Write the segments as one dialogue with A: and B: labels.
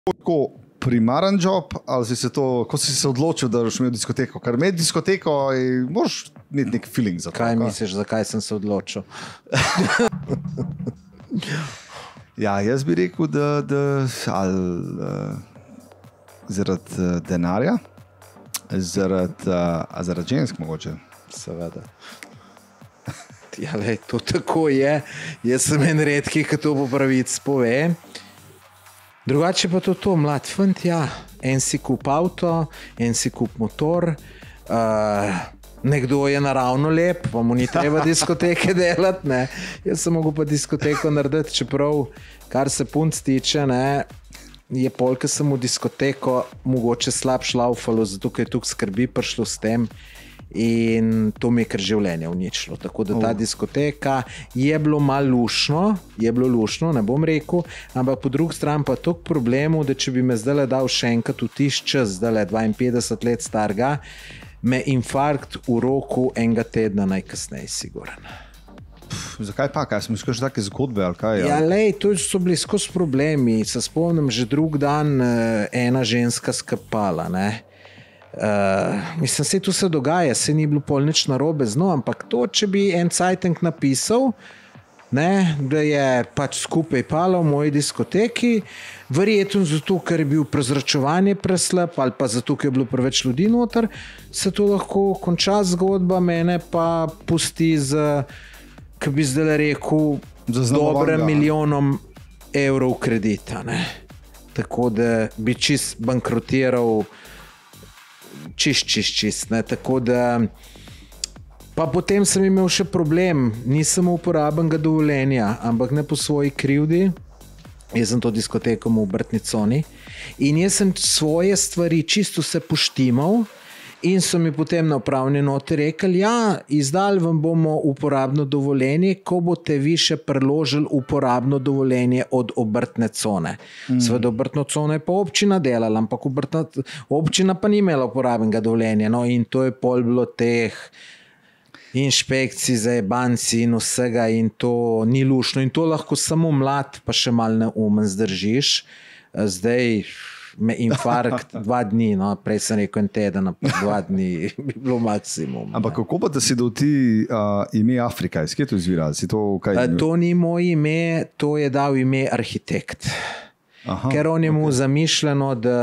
A: tako primaren job, ali si se to, ko si se odločil, da boš imel diskoteko? Ker imeti diskoteko, moraš imeti nek feeling za to.
B: Kaj misliš, zakaj sem se odločil?
A: Ja, jaz bi rekel, da zaradi denarja, zaradi žensk mogoče.
B: Seveda. Ja, lej, to tako je. Jaz sem en redki, ki to po pravici pove. Drugače pa to mlad fant, ja. En si kup avto, en si kup motor, nekdo je naravno lep, pa mu ni treba diskoteke delati, ne. Jaz sem mogel pa diskoteko narediti, čeprav, kar se punc tiče, ne, je pol, ko sem v diskoteko mogoče slab šlaufalo, zato ker je tukaj skrbi prišlo s tem in to mi je kar življenje uničilo. Tako da ta diskoteka je bilo malo lušno, ne bom rekel, ampak po drugi strani pa toliko problemov, da če bi me zdaj dal še enkrat v tisti čas, zdaj 52 let starega, me infarkt v roku enega tedna najkasneje siguren.
A: Zakaj pa? Kaj smo izkušali take zgodbe? Ali kaj,
B: ja, lej, to so bili skozi problemi. Se spomnim, že drug dan ena ženska skapala, ne. Mislim, se tu se dogaja, se ni bilo pol nič narobe z njo, ampak to, če bi en cajtank napisal, ne, da je pač skupaj pala v moji diskoteki, verjetno zato, ker je bil prezračevanje preslab ali pa zato, ker je bilo preveč ljudi noter, se to lahko konča zgodba, mene pa pusti z, ki bi zdaj rekel, dobrem milijonom evrov kredita, ne. Tako da bi čist bankrotiral čist, ne, tako da pa potem sem imel še problem, nisem uporabenega dovoljenja, ampak ne po svoji krivdi, jaz sem to diskoteko v obrtni coni in jaz sem svoje stvari čisto se poštimal in so mi potem na upravni noti rekli, ja, izdali vam bomo uporabno dovoljenje, ko boste vi še preložili uporabno dovoljenje od obrtne cone. Seveda obrtno cono je pa občina delala, ampak občina pa ni imela uporabnega dovoljenja, no, in to je pol bilo teh inšpekcij, zajebanci in vsega in to ni lušno in to lahko samo mlad pa še malo neumen zdržiš. Zdaj me infarkt 2 dni, no, prej sem rekel en teden, 2 dni bi bilo maksimum.
A: Ampak kako pa da si dal ti ime Afrika? Iz kje to izvira?
B: To ni moje ime, to je dal ime arhitekt. Aha, ker on je mu zamišljeno, da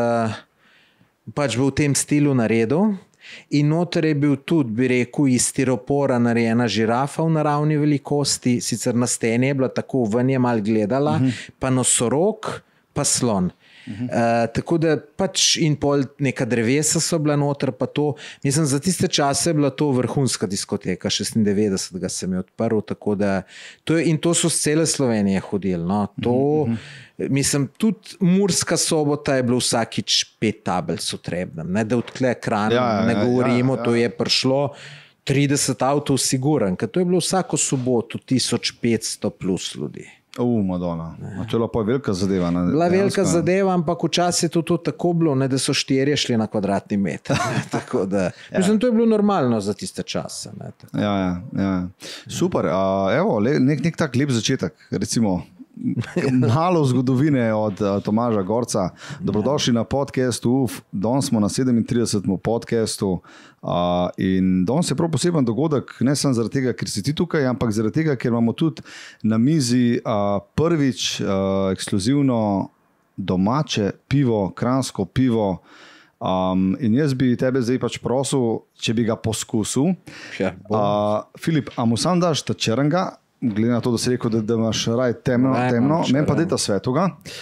B: pač bo v tem stilu naredil in noter je bil tudi, bi rekel, iz stiropora narejena žirafa v naravni velikosti, sicer na steni je bila tako, ven je malo gledala, pa nosorog, pa slon. Tako da pač in pol neka drevesa so bila noter, pa to, mislim, za tiste čase je bila to vrhunska diskoteka, 96. sem je odprl, tako da in to so z cele Slovenije hodili, no, to, mislim, tudi Murska Sobota je bilo vsakič 5 tabel s Trebnjem, ne, da odkle Kranj, ne govorimo, to je prišlo 30 avtov siguren, ker to je bilo vsako soboto 1500 plus ljudi.
A: Madonna. To je bila pa velika zadeva.
B: Bila velika zadeva, ampak včasih je to tako bilo, ne, da so 4 šli na kvadratni meter. Tako da, mislim, to je bilo normalno za tiste čase. Ne,
A: ja. Super. Evo, nek tak lep začetek, recimo malo zgodovine od Tomaža Gorca. Dobrodošli na podcastu UF. Danes smo na 37. podcastu in danes je prav poseben dogodek, ne samo zaradi tega, ker si ti tukaj, ampak zaradi tega, ker imamo tudi na mizi prvič ekskluzivno domače pivo, kranjsko pivo. In jaz bi tebe zdaj pač prosil, če bi ga poskusil. Filip, a mu sam daš ta črnga? Glede na to, da si rekel, da imaš raj temno, meni pa dejta svetoga.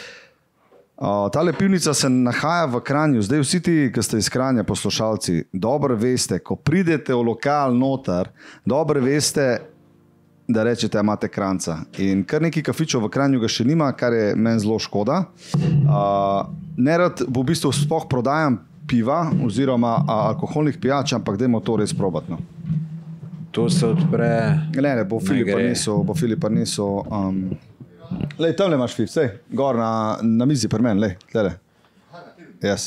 A: Tale pivnica se nahaja v Kranju. Zdaj vsi ti, ki ste iz Kranja poslušalci, dobro veste, ko pridete v lokal noter, dobro veste, da rečete, imate Kranjca. In kar neki kafičev v Kranju ga še nima, kar je meni zelo škoda. Nerad v bistvu sploh prodajam piva oziroma alkoholnih pijač, ampak dajmo to res probatno.
B: To se odpre.
A: Ne, bo Filipa niso. Lej, tamle imaš Filip, sej, gor na mizi pri meni, lej, tlele. Yes.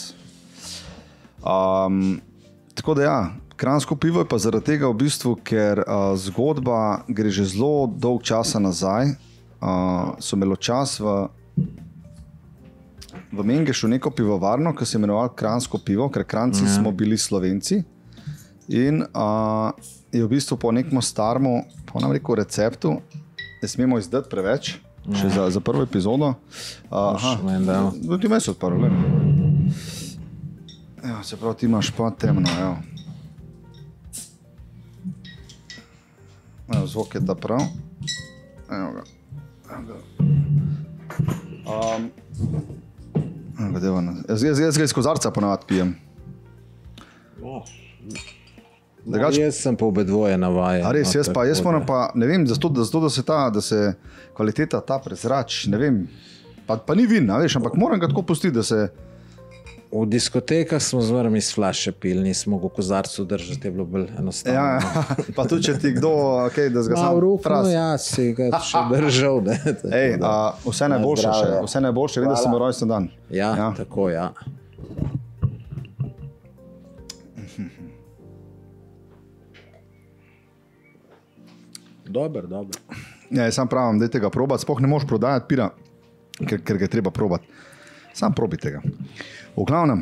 A: Tako da ja, kranjsko pivo je pa zaradi tega v bistvu, ker zgodba gre že zelo dolg časa nazaj. So imelo čas v Mengešu neko pivovarno, ki se je imenoval Kranjsko pivo, ker Kranjci smo bili Slovenci. In je v bistvu po nekem starem, po nam rekel, receptu, ne smemo izdati preveč, še za prvo epizodo. Ti me so odprli. Se pravi, ti imaš pa temno. Zvok je ta prav. Evo ga. Jaz ga iz kozarca ponavadi pijem.
B: Jaz sem pa obe dvoje navajen.
A: Jaz moram pa, ne vem, zato da se kvaliteta ta prezrač, ne vem, pa ni vin, veš, ampak moram ga tako pustiti, da se...
B: V diskotekah smo zmeraj iz flaše pili, nismo v kozarcu držati, je bilo bolj enostavno.
A: Pa tudi, če ti kdo, da ga sam
B: fras. Si ga še držal.
A: Vse najboljše, vem, da sem rojsten dan.
B: Ja, tako, ja. Dober.
A: Jaz sam pravim, dajte ga probati, spoh ne moš prodajati pira, ker ga je treba probati. Sam probite ga. V glavnem,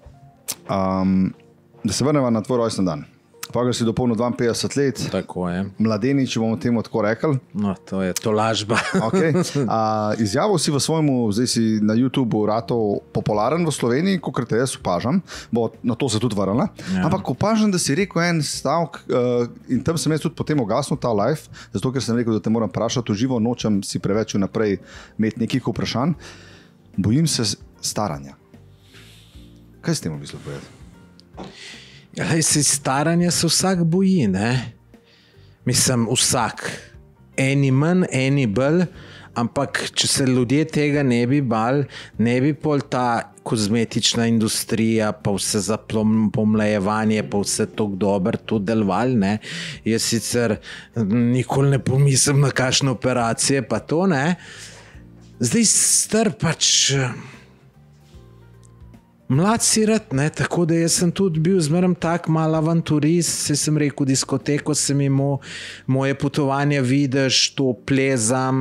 A: da se vrnemo na tvoj rojsten dan. Pa ga si dopolnil 52 let.
B: Tako je.
A: Mladenič, če bomo temu tako rekli.
B: No, to je tolažba.
A: Izjavil si v svojemu, zdaj si na YouTubeu ratov popularen v Sloveniji, kakor te jaz opažam, bo na to se tudi vrnila. Ampak opažam, da si rekel en stavek in tam sem jaz tudi potem ugasnil ta live, zato ker sem rekel, da te moram vprašati v živo, nočem si preveč vnaprej imeti nekih vprašanj. Bojim se staranja. Kaj s tem v bistvu povedati?
B: Staranja se vsak boji, ne? Mislim, vsak. Eni manj, eni bolj, ampak če se ljudje tega ne bi bali, ne bi pol ta kozmetična industrija, pa vse za pomlajevanje, pa vse tako dobro tudi delovali, ne? Jaz sicer nikoli ne pomislim na kakšne operacije, pa to ne. Zdaj star pač... Mlad si rad, ne, tako da jaz sem tudi bil zmeraj tak mal avanturist, se sem rekel, diskoteko sem imel, moje potovanja vidiš, to plezam,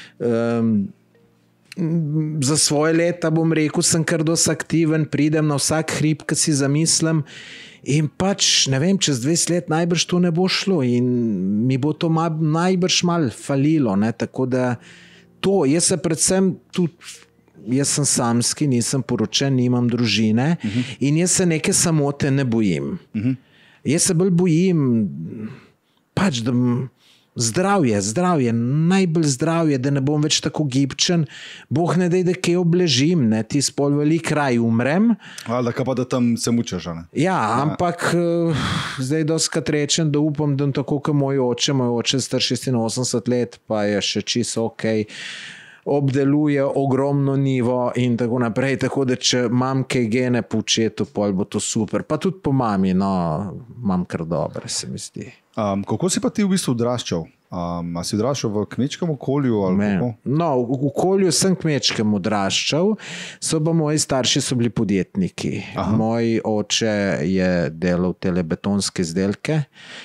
B: za svoje leta bom rekel, sem kar dosti aktiven, pridem na vsak hrib, ki si zamislim in pač, ne vem, čez 20 let najbrž to ne bo šlo in mi bo to najbrž mal falilo, ne, tako da to, jaz se predvsem tudi jaz sem samski, nisem poročen, nimam družine in jaz se neke samote ne bojim. Jaz se bolj bojim pač, da zdravje, najbolj zdravje, da ne bom več tako gibčen. Bog ne daj, da kaj obležim, ne, ti spol velik kraj umrem.
A: Ali pa da tam se mučaš, ne?
B: Ja, ampak zdaj doskrat rečem, da upam, da tako kot moj oče star 86 let, pa je še čisto okej, obdeluje ogromno nivo in tako naprej, tako da če imam kaj gene po očetu, pol bo to super. Pa tudi po mami, no, imam kar dobre, se mi zdi.
A: Kako si pa ti v bistvu odraščal? A si odraščal v kmečkem okolju?
B: No, v okolju sem kmečkem odraščal, so pa moji starši so bili podjetniki. Moj oče je delal telebetonske izdelke.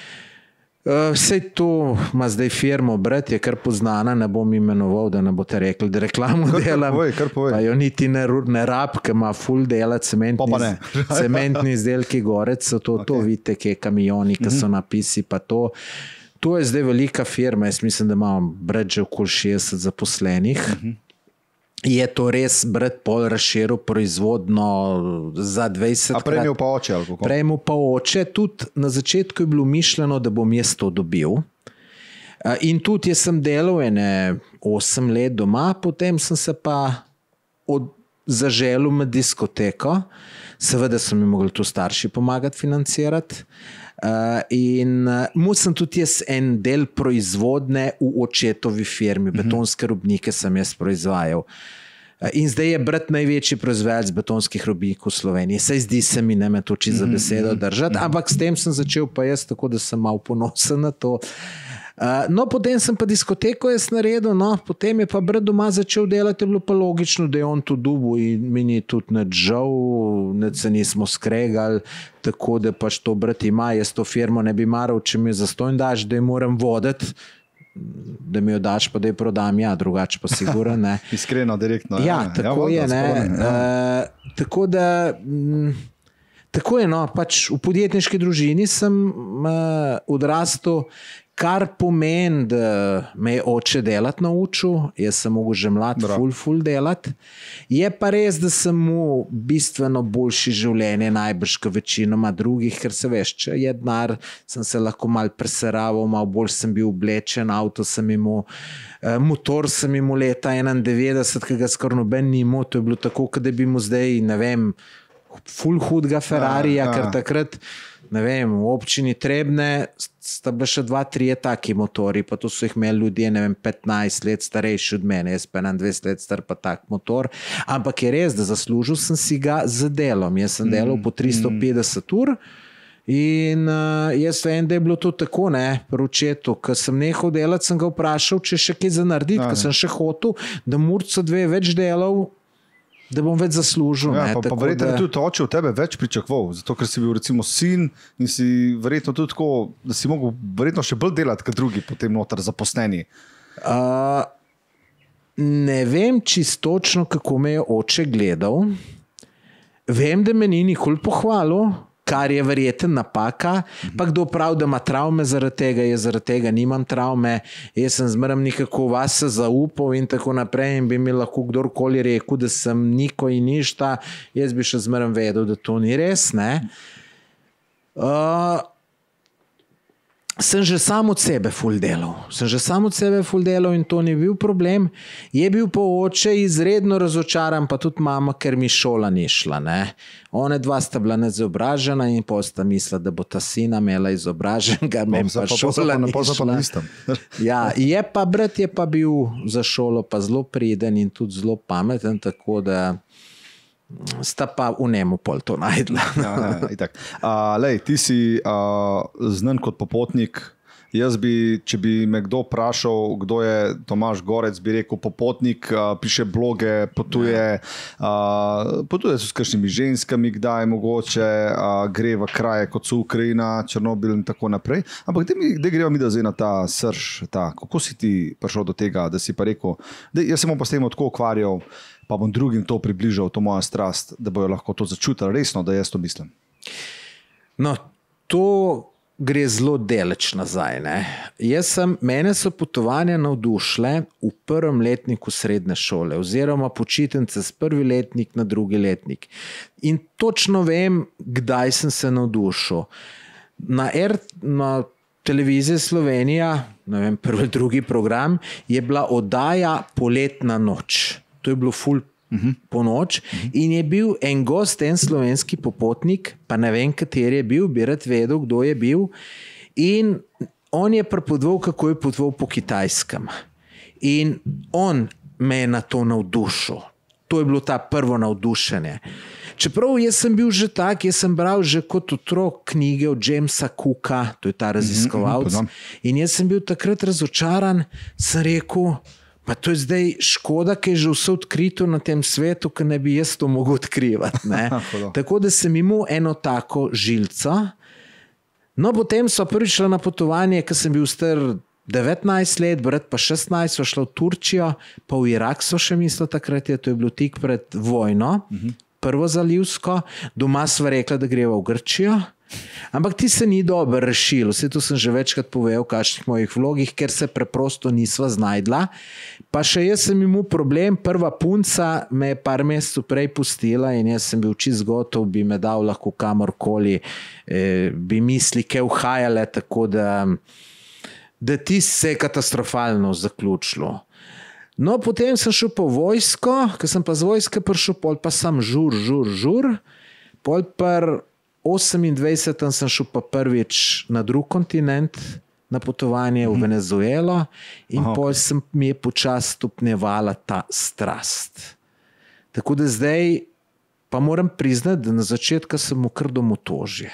B: Vsej to ima zdaj firmo, brat je kar poznana, ne bom imenoval, da ne boste rekli, da reklamo delam. Pa jo niti ne rab, ki ima ful dela, cementni izdelki gorec, so to, vidite, kje kamioni, ki so napisi, pa to. To je zdaj velika firma, jaz mislim, da imam brat že okoli 60 zaposlenih. Je to res brat pol razširil proizvodno za 20 krat.
A: A prej imel pa oče?
B: Prej imel pa oče. Tudi na začetku je bilo mišljeno, da bom jaz to dobil. In tudi jaz sem delal 8 let doma, potem sem se pa zaželil med diskoteko. Seveda so mi mogli tu starši pomagati financirati. In sem tudi jaz en del proizvodne v očetovi firmi, betonske robnike sem jaz proizvajal. In zdaj je brat največji proizvajalec betonskih robnikov v Sloveniji. Saj zdi se mi, ne me toči za besedo držati, ampak s tem sem začel pa jaz, tako da sem mal ponosen na to. No, potem sem pa diskoteko jaz naredil, no, potem je pa brat doma začel delati, je bilo pa logično, da je on to dubu in mi ni tudi nadžal, se nismo skregali, tako da pač to brat ima, jaz to firmo ne bi maral, če mi zastojn daš, da jo moram voditi, da mi jo daš, pa da jo prodam, ja, drugače pa sigurno ne.
A: Iskreno, direktno.
B: Ja, tako je, ne. Tako da, tako je, no, pač v podjetniški družini sem odrastel, kar pomeni, da me je oče delati naučil, jaz sem mogel že mlad ful delati. Je pa res, da sem mu bistveno boljši življenje najbrž kot večinoma drugih, ker se veš, če je denar, sem se lahko malo preseraval, malo bolj sem bil oblečen, avto sem imel, motor sem imel leta 91, ki ga skoraj noben ni imel, to je bilo tako, kot da bi mu zdaj, ne vem, ful hudega Ferrarija, ker takrat, ne vem, v občini Trebne sta bila še 2-3 taki motori, pa to so jih imeli ljudje, ne vem, 15 let starejši od mene, jaz pa 21 let star pa tak motor, ampak je res, da zaslužil sem si ga z delom, jaz sem delal po 350 ur in jaz vem, da je bilo to tako, ne, pri očetu, ko sem nehal delati, sem ga vprašal, če še kaj za narediti, ko sem še hotel, da Murco 2 več delal, da bom več zaslužil.
A: Ja, pa verjetno je tudi oče od tebe več pričakoval, zato ker si bil recimo sin in si verjetno tudi tako, da si mogel verjetno še bolj delati kot drugi potem noter zaposleni.
B: Ne vem čistočno, kako me je oče gledal. Vem, da me ni nikoli pohvalil, kar je verjeten napaka, pa kdo pravi, da ima travme zaradi tega, jaz zaradi tega nimam travme, jaz sem zmeraj nekako vase zaupal in tako naprej in bi mi lahko kdorkoli rekel, da sem niko in ništa, jaz bi še zmeraj vedel, da to ni res, ne. Sem že sam od sebe ful delal in to ni bil problem. Je bil pa oče izredno razočaran, pa tudi mama, ker mi šola ni šla, ne. One dva sta bila neizobražena in pol sta mislila, da bo ta sina imela izobraženega, meni pa šola ni šla. Ja, je pa brat je pa bil za šolo pa zelo priden in tudi zelo pameten, tako da sta pa v njemu pol to najdla.
A: Lej, ti si znan kot popotnik. Jaz bi, če bi me kdo vprašal, kdo je Tomaž Gorec, bi rekel popotnik, piše bloge, potuje s kakšnimi ženskami, kdaj mogoče, gre v kraje, kot so Ukrajina, Černobil in tako naprej. Ampak da greva mi da zdaj na ta srž, kako si ti prišel do tega, da si pa rekel, jaz se bom pa s tem tako ukvarjal, pa bom drugim to približal, to moja strast, da bojo lahko to začutili resno, da jaz to mislim.
B: No, to gre zelo daleč nazaj, ne. Mene so potovanja navdušile v prvem letniku srednje šole oziroma počitnice z prvi letnik na drugi letnik. In točno vem, kdaj sem se navdušil. Na televiziji Slovenija, ne vem, prvi, drugi program, je bila oddaja Poletna noč. To je bilo ful po noč in je bil en gost, en slovenski popotnik, pa ne vem, kateri je bil, bi rad vedel, kdo je bil, in on je prepodoval, kako je potoval po Kitajskem. In on me je na to navdušil. To je bilo ta prvo navdušenje. Čeprav jaz sem bil že tak, jaz sem bral že kot otrok knjige od Jamesa Cooka, to je ta raziskovalec, in jaz sem bil takrat razočaran, sem rekel, pa to je zdaj škoda, ki je že vse odkrito na tem svetu, ki ne bi jaz to mogel odkrivati, ne. Tako da sem imel eno tako žilco. No, potem so prvič šla na potovanje, ko sem bil star 19 let, brat pa 16, so šla v Turčijo, pa v Irak so še mislili takrat, to je bilo tik pred vojno, prvo zalivsko, doma sva rekla, da greva v Grčijo. Ampak ti se ni dobro rešil, vse to sem že večkrat povedal v kakšnih mojih vlogih, ker se preprosto nisva znajdla. Pa še jaz sem imel problem, prva punca me je par mesecev prej pustila in jaz sem bil čisto gotov, bi me dal lahko kamorkoli, bi misli kaj uhajale, tako da ti se je katastrofalno zaključilo. No, potem sem šel po vojsko, ko sem pa z vojske prišel, pol pa sem žur, pol pa 28. sem šel pa prvič na drug kontinent, na potovanje v Venezuelo in pol mi je počasi stopnjevala ta strast. Tako da zdaj pa moram priznati, da na začetku sem mu kar domotožje.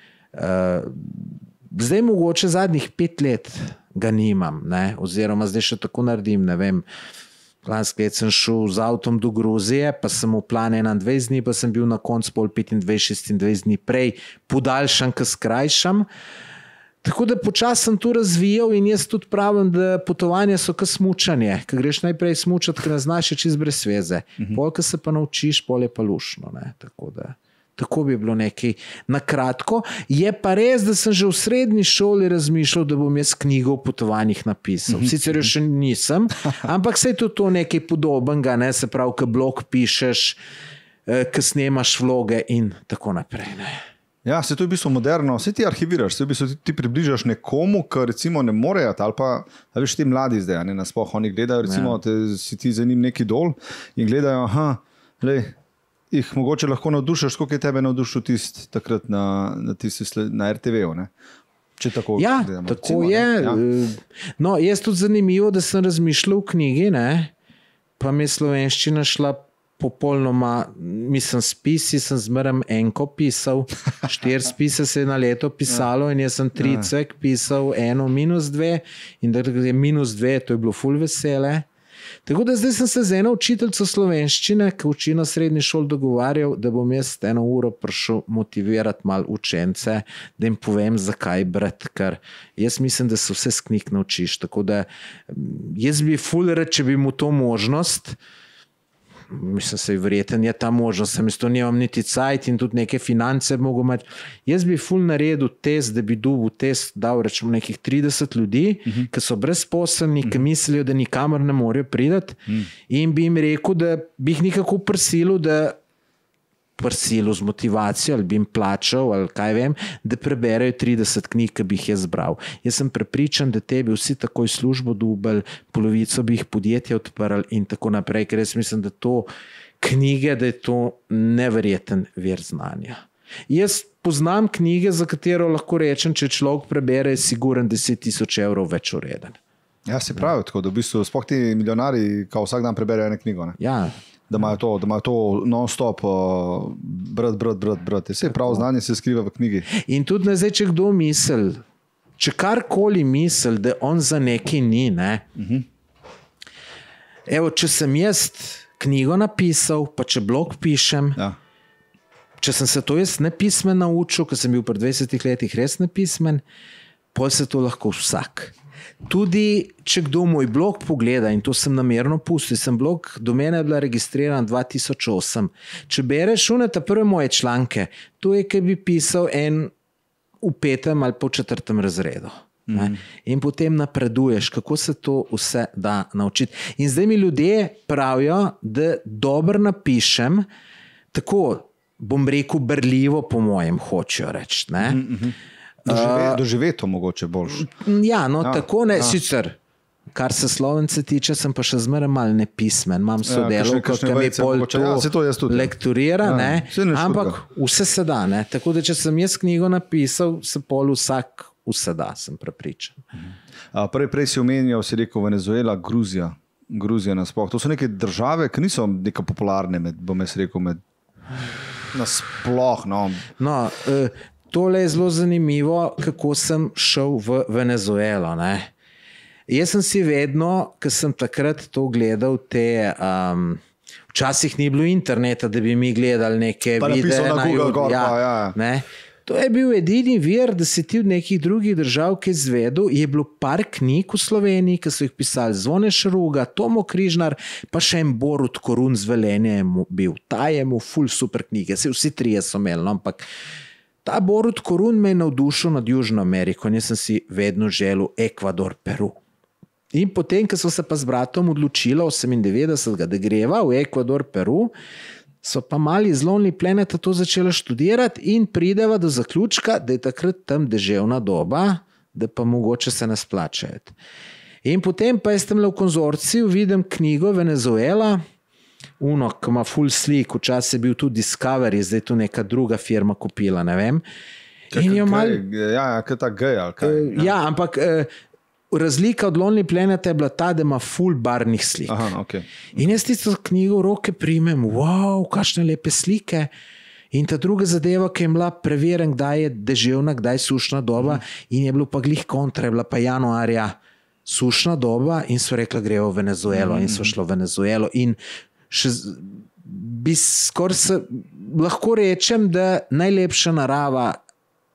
B: Zdaj mogoče zadnjih 5 let ga nimam, ne? Oziroma zdaj še tako naredim, ne vem, lanski let sem šel z avtom do Gruzije, pa sem v plan 21 dni, pa sem bil na koncu pol 25-26 dni prej, podaljšam, ko skrajšam. Tako da počasi sem to razvijal in jaz tudi pravim, da potovanja so kot smučanje. Ko greš najprej smučati, ker ne znaš, je čist brez veze. Polk se pa naučiš, pol je pa lušno. Tako bi bilo nekaj na kratko. Je pa res, da sem že v srednji šoli razmišljal, da bom jaz knjigo o potovanjih napisal. Sicer jo še nisem, ampak se je tudi to nekaj podobnega, ne? Se pravi, ko blog pišeš, ko snemaš vloge in tako naprej. Ne?
A: Ja, se to je v bistvu moderno, se ti arhiviraš, se v bistvu ti približaš nekomu, ki recimo ne morejo, ali pa veš, ti mladi zdaj, ne, nasploh oni gledajo, recimo, si ti za njim neki dol in gledajo, jih mogoče lahko navdušaš, koliko je tebe navdušil takrat na RTV-u, ne? Če tako gledamo.
B: Tako
A: recimo,
B: je.
A: Ja.
B: No, jaz tudi zanimivo, da sem razmišljal v knjigi, ne, pa mi je slovenščina šla popolnoma, mislim, spisi sem zmeraj enko pisal, 4 spise se je na leto pisalo in jaz sem 3 cvek pisal, 1 -2 in da je -2, to je bilo ful vesele. Tako da zdaj sem se z eno učiteljico slovenščine, ki uči na srednji šoli, dogovarjal, da bom jaz 1 uro prišel motivirati malo učence, da jim povem, zakaj brati, ker jaz mislim, da se vse z knjig naučiš. Tako da jaz bi ful rad, če bi mu to možnost, mislim, se je verjeten, je ta možnost, sem isto nimam niti cajt in tudi neke finance mogo imeti. Jaz bi ful naredil test, da bi dobil test, dal rečemo nekih 30 ljudi, ki so brezposelni, ki mislijo, da nikamor ne morejo priti in bi jim rekel, da bi jih nekako prisilil, z motivacijo ali bi jim plačal ali kaj vem, da preberejo 30 knjig, ki bi jih jaz bral. Jaz sem prepričan, da te bi vsi takoj službo dobili, polovico bi jih podjetje odprli in tako naprej, ker jaz mislim, da to knjige, da je to neverjeten vir znanja. Jaz poznam knjige, za katero lahko rečem, če človek prebere, je siguren 10.000 evrov več vreden.
A: Ja, se pravi, tako da v bistvu sploh ti milijonari, kao vsak dan preberejo eno knjigo, ne?
B: Ja.
A: Da imajo to non-stop brat. Vse prav znanje se skriva v knjigi.
B: In tudi zdaj, če kdo misli, če karkoli misli, da on za nekaj ni, ne? Evo, če sem jaz knjigo napisal, pa če blog pišem, če sem se to jaz nepismen naučil, ker sem bil pred 20 letih res nepismen, pol se to lahko vsak. Tudi, če kdo moj blog pogleda, in to sem namerno pustil, sem blog, do mene je bila registrirana 2008. Če bereš ta prve moje članke, to je, kaj bi pisal en v 5. ali pa v 4. razredu. In potem napreduješ, kako se to vse da naučiti. In zdaj mi ljudje pravijo, da dobro napišem, tako bom rekel berljivo, po mojem hočejo reči, ne?
A: Doživeto mogoče boljš.
B: Ja, tako ne, sicer, kar se Slovence tiče, sem pa še zmeraj malo nepismen. Imam sodelavko, ki mi pol to lekturira, ampak vse se da. Ne? Tako da, če sem jaz knjigo napisal, se pol vsak vse da, sem prepričan.
A: Prej si omenjal, si rekel Venezuela, Gruzija nasploh. To so neke države, ki niso neka popularne, bom jaz rekel, nasploh.
B: Tole je zelo zanimivo, kako sem šel v Venezuelo. Ne? Jaz sem si vedno, ko sem takrat to gledal, včasih ni bilo interneta, da bi mi gledali neke videe na YouTube. To je bil edini vir, da si ti v nekih drugih držav, ki je zvedel, je bilo par knjig v Sloveniji, ki so jih pisali Zvone Šaruga, Tomo Križnar, pa še en Borut Korun z Velenja je bil. Ta je mu ful super knjige, vsi trije so imeli, ampak ta Borut Korun me je navdušil nad Južno Ameriko in jaz sem si vedno želel Ekvador, Peru. In potem, ko so se pa z bratom odločila 98, da greva v Ekvador, Peru, so pa mali iz Lonely Planeta to začela študirati in prideva do zaključka, da je takrat tam deževna doba, da pa mogoče se ne splačajo. In potem pa jaz tam v konzorciju vidim knjigo Venezuela, ki ima full slik, včasih je bil tudi Discovery, zdaj tu neka druga firma kupila, ne vem.
A: Kaj ta gej ali kaj?
B: Ja, ampak razlika od Lonely Planeta je bila ta, da ima full barvnih slik. In jaz tisto knjigo v roke primem, wow, kakšne lepe slike. In ta druga zadeva, ki je bila preverjen, kdaj je deževna, kdaj sušna doba, in je bilo pa glih kontra, je bila pa januarja sušna doba in so rekla, grejo v Venezuelo in so šlo v Venezuelo in še bi skoraj lahko rečem, da najlepša narava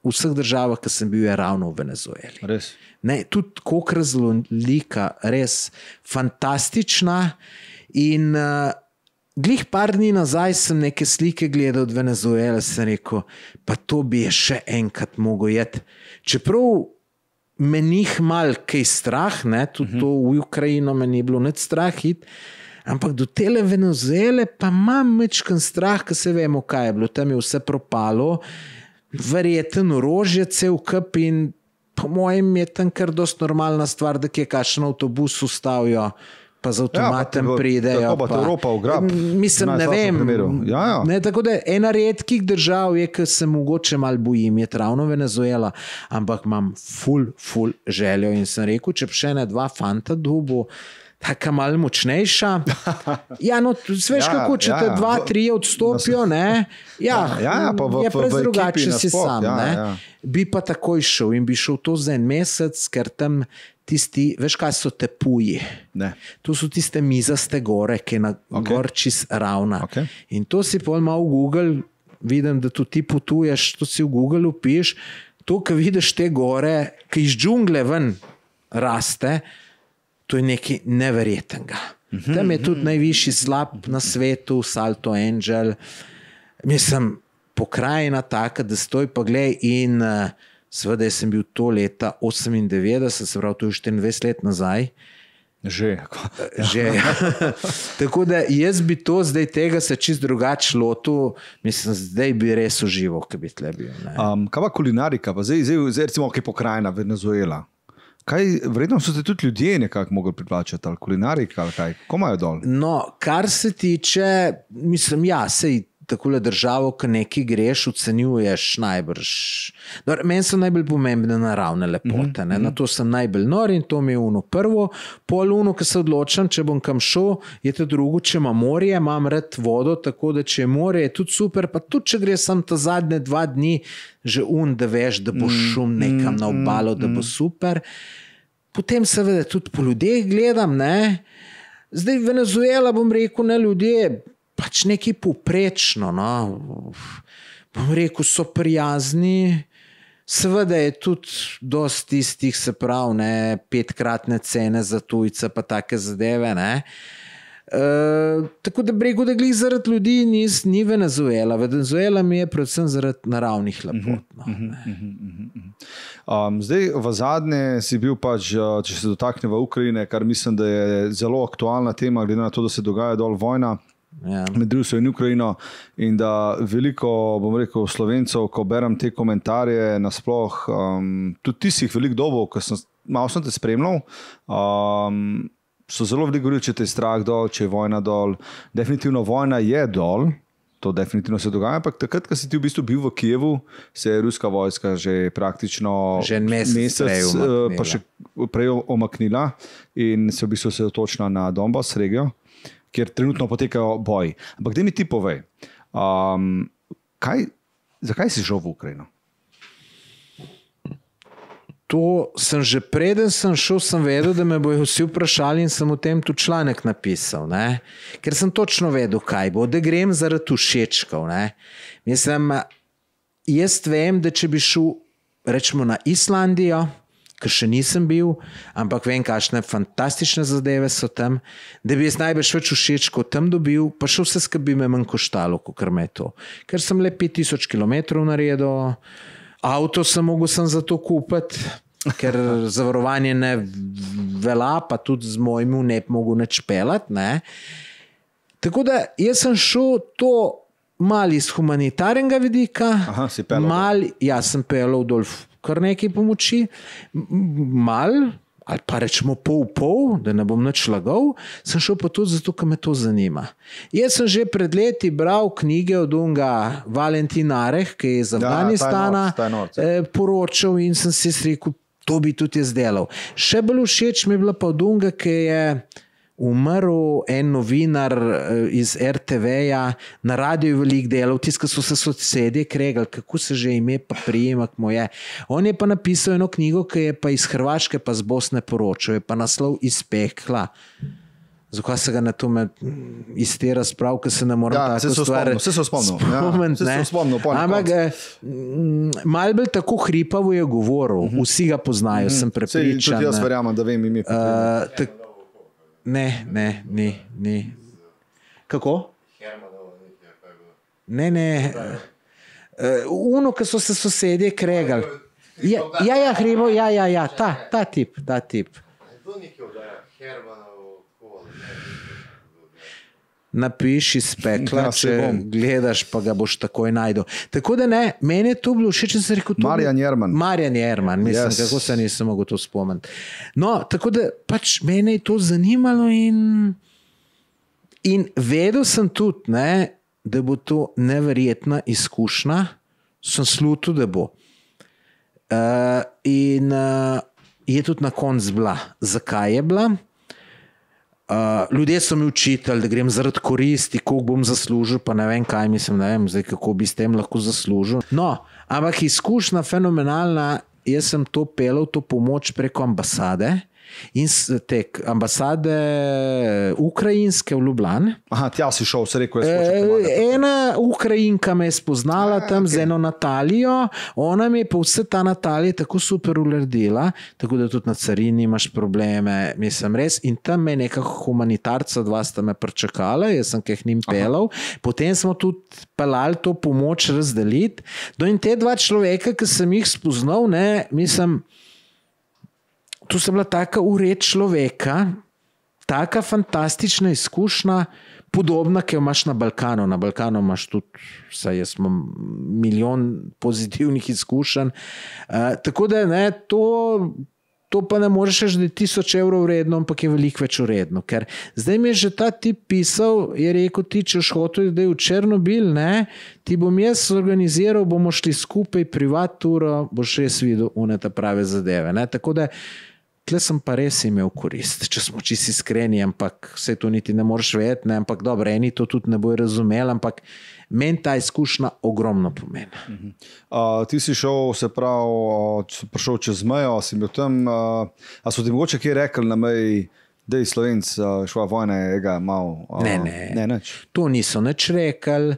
B: vseh državah, ki sem bil, je ravno v Venezueli.
A: Res.
B: Ne, tudi koliko razlika, res fantastična. In glih par dni nazaj sem neke slike gledal od Venezuele, sem rekel, pa to bi je še enkrat mogel jeti. Čeprav me njih mal kaj strah, ne, tudi to v Ukrajino me ni bilo nič strah iti, ampak do tele Venezuele pa imam mečken strah, ker se vemo, kaj je bilo. Tam je vse propalo, verjeten orožje, cel kup in po mojem je tam kar dost normalna stvar, da je kakšen avtobus ustavijo, pa z avtomatem pridejo.
A: Tako pa to Evropa ugrab.
B: Mislim, ne vem.
A: Ja.
B: Ne, tako da ena redkih držav je, ki se mogoče malo bojim, je ravno Venezuela, ampak imam ful željo in sem rekel, če še ne 2 fanta dobu, taka malo močnejša. Ja, no, sveš kako, če te 2-3 odstopijo, ne? Ja,
A: pa
B: je prez drugače si
A: nasploh,
B: sam, ne? Bi pa takoj šel in bi šel to za 1 mesec, ker tam tisti, veš kaj so tepuji?
A: Ne.
B: To so tiste mizaste gore, ki je na gor čist ravna.
A: Okay.
B: In to si pol malo v Google, vidim, da tu ti potuješ, to si v Google upiš, to, ko vidiš te gore, ki iz džungle ven raste, to je nekaj neverjetnega. Tam je tudi najvišji slab na svetu, Salto Angel. Mislim, pokrajina taka, da stoj pa glej in seveda sem bil to leta 98, se pravi, to je 24 let nazaj.
A: Že.
B: Tako da jaz bi to zdaj tega se čist drugače lotil, mislim, zdaj bi res užival, ko bi tle bil.
A: Kaj pa kulinarika? Pa zdaj recimo, kaj pokrajina Venezuela? Vredno so se tudi ljudje nekako mogli priplačati, ali kulinarika, ali kaj? Ko imajo dol?
B: No, kar se tiče, mislim, ja, sej takole državo, ko nekaj greš, ocenjuješ najbrž. Meni so najbolj pomembne naravne lepote, na to sem najbolj nor in to mi je ono prvo. Pol ono, ko se odločam, če bom kam šel, je to drugo, če ima morje, imam rad vodo, tako da če je morje, je tudi super, pa tudi če gre sam ta zadnje 2 dni, že da veš, da bo šum nekam na obalo, da bo super. Potem seveda tudi po ljudeh gledam, ne. Zdaj Venezuela, bom rekel, ne, ljudje, pač nekaj povprečno, no. Bom rekel, so prijazni, seveda je tudi dosti tistih, se pravi, ne, 5-kratne cene za tujce, pa take zadeve, ne. Tako da bregu, da glih zaradi ljudi ni Venezuela. Venezuela mi je predvsem zaradi naravnih lepot.
A: Zdaj v zadnje si bil pač, če se dotakneva Ukrajine, kar mislim, da je zelo aktualna tema, glede na to, da se dogaja dol vojna med Rusijo in Ukrajino in da veliko, bom rekel, Slovencev, ko berem te komentarje nasploh, tudi ti si jih veliko dobo, ko malo sem te spremljal, so zelo veliko govorili, če te je strah dol, če je vojna dol. Definitivno vojna je dol, to definitivno se dogaja, ampak takrat, ko si ti v bistvu bil v Kijevu, se je ruska vojska že praktično
B: že mesec
A: pa še prej omaknila in se v bistvu se otočila na Donbas regijo, kjer trenutno potekajo boji. Ampak daj mi ti povej, zakaj si šel v Ukrajino?
B: To sem že preden sem šel, sem vedel, da me bojo vsi vprašali in sem v tem tudi članek napisal, ne? Ker sem točno vedel, kaj bo, da grem zaradi všečkov. Mislim, jaz vem, da če bi šel, rečemo, na Islandijo, ker še nisem bil, ampak vem, kakšne fantastične zadeve so tam, da bi jaz najbolj več všečkov tam dobil, pa še vse skupaj bi me manj koštalo, kakor me je to. Ker sem le 5000 km naredil, avto sem mogel za to kupiti, ker zavarovanje ne velja, pa tudi z mojim ne bi mogel nič pelati. Tako da jaz sem šel to malo iz humanitarnega vidika.
A: Aha, si pelal.
B: Ja, sem pelal dol kar nekaj pomoči, malo, ali pa rečemo pol, da ne bom nič lagal, sem šel pa tudi zato, ker me to zanima. Jaz sem že pred leti bral knjige od unga Valentina Areh, ki je iz Afganistana poročal in sem si rekel, to bi tudi jaz delal. Še bolj všeč mi je bila pa od unga, ki je umrl en novinar iz RTV-ja, na radiju veliko delal, tiskal so se sosedje kregali, kako se že ime pa prijemak mu je. On je pa napisal eno knjigo, ki je pa iz Hrvaške pa z Bosne poročal, je pa naslov Iz pekla. Zakaj se ga na to iz te razpravke se ne morem tako stvari
A: spomnil.
B: Ampak malo bolj tako hripavo je govoril, vsi ga poznajo, sem prepričan.
A: Tudi jaz verjamem, da vem ime.
B: Ne, ni. Kako? Ne. Uno, ki so se sosedje kregali. Ja, hribo, ja, ta tip. Napiši iz pekla, če gledaš, pa ga boš takoj najdel. Tako da ne, meni je to bilo všeč, sem rekel,
A: Marjan
B: Jerman, mislim, kako se nisem mogel to spomniti. No, tako da pač mene je to zanimalo in vedel sem tudi, ne, da bo to neverjetna izkušnja, sem slutil, da bo. In je tudi na koncu bila. Zakaj je bila? Ljudje so mi učitelji, da grem zaradi koristi, koliko bom zaslužil, pa ne vem kaj, mislim, ne vem, zdaj, kako bi s tem lahko zaslužil. No, ampak izkušnja fenomenalna, jaz sem to pelal, to pomoč preko ambasade in te ambasade ukrajinske v Ljubljani.
A: Aha, tja si šel, se rekel,
B: ena Ukrajinka me je spoznala tam z eno Natalijo, ona mi je pa vse ta Natalija tako super uredila, tako da tudi na carini imaš probleme, mislim res, in tam me je nekako humanitarca, dva sta me pričakala, jaz sem keh njim pelal, potem smo tudi pelali to pomoč razdeliti, in te dva človeka, ki sem jih spoznal, ne, mislim, tu sem bila taka ured človeka, taka fantastična izkušnja, podobna, ki jo imaš na Balkanu. Na Balkanu imaš tudi, saj jaz imam milijon pozitivnih izkušenj. Tako da ne, to pa ne moreš reči, da je 1000 evrov vredno, ampak je veliko več vredno. Ker zdaj mi je že ta tip pisal, je rekel, ti če hotel, da je v Černobil, ne, ti bom jaz organiziral, bomo šli skupaj privat turo, boš res videl unete prave zadeve. Ne. Tako da tle sem pa res imel korist, če smo čisto iskreni, ampak vse to niti ne moreš vedeti, ne, ampak dobro, eni to tudi ne bojo razumeli, ampak meni ta izkušnja ogromno pomeni.
A: Ti si šel, se pravi, prišel čez mejo, si bil tam, a so ti mogoče kaj rekli na meji, da je Slovenc šla vojna, ega malo?
B: Ne, to niso nič rekli,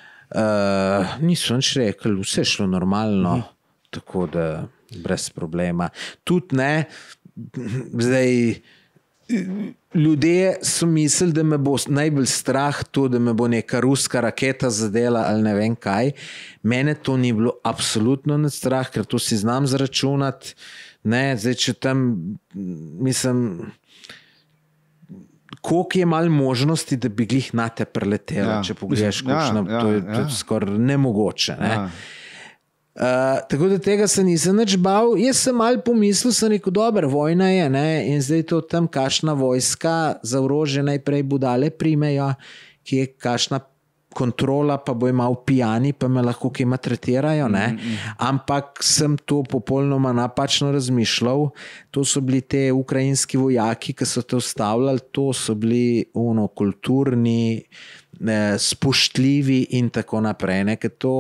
B: vse šlo normalno, tako da brez problema. Tudi ne, zdaj, ljudje so mislili, da me bo najbolj strah to, da me bo neka ruska raketa zadela ali ne vem kaj. Mene to ni bilo absolutno ne strah, ker to si znam zračunati. Ne, zdaj, če tam, mislim, koliko je malo možnosti, da bi glih na te preletelo, če pogledaš, to je skoraj nemogoče. Ne. Tako da tega se nisem nič bal. Jaz sem malo pomislil, sem rekel, dobro, vojna je, ne? In zdaj to tam kakšna vojska za orožje najprej budale primejo, ki je kakšna kontrola, pa bojo malo pijani, pa me lahko kaj maltretirajo, ne? Ampak sem to popolnoma napačno razmišljal. To so bili te ukrajinski vojaki, ki so te ustavljali, to so bili kulturni, spoštljivi in tako naprej. Nekaj to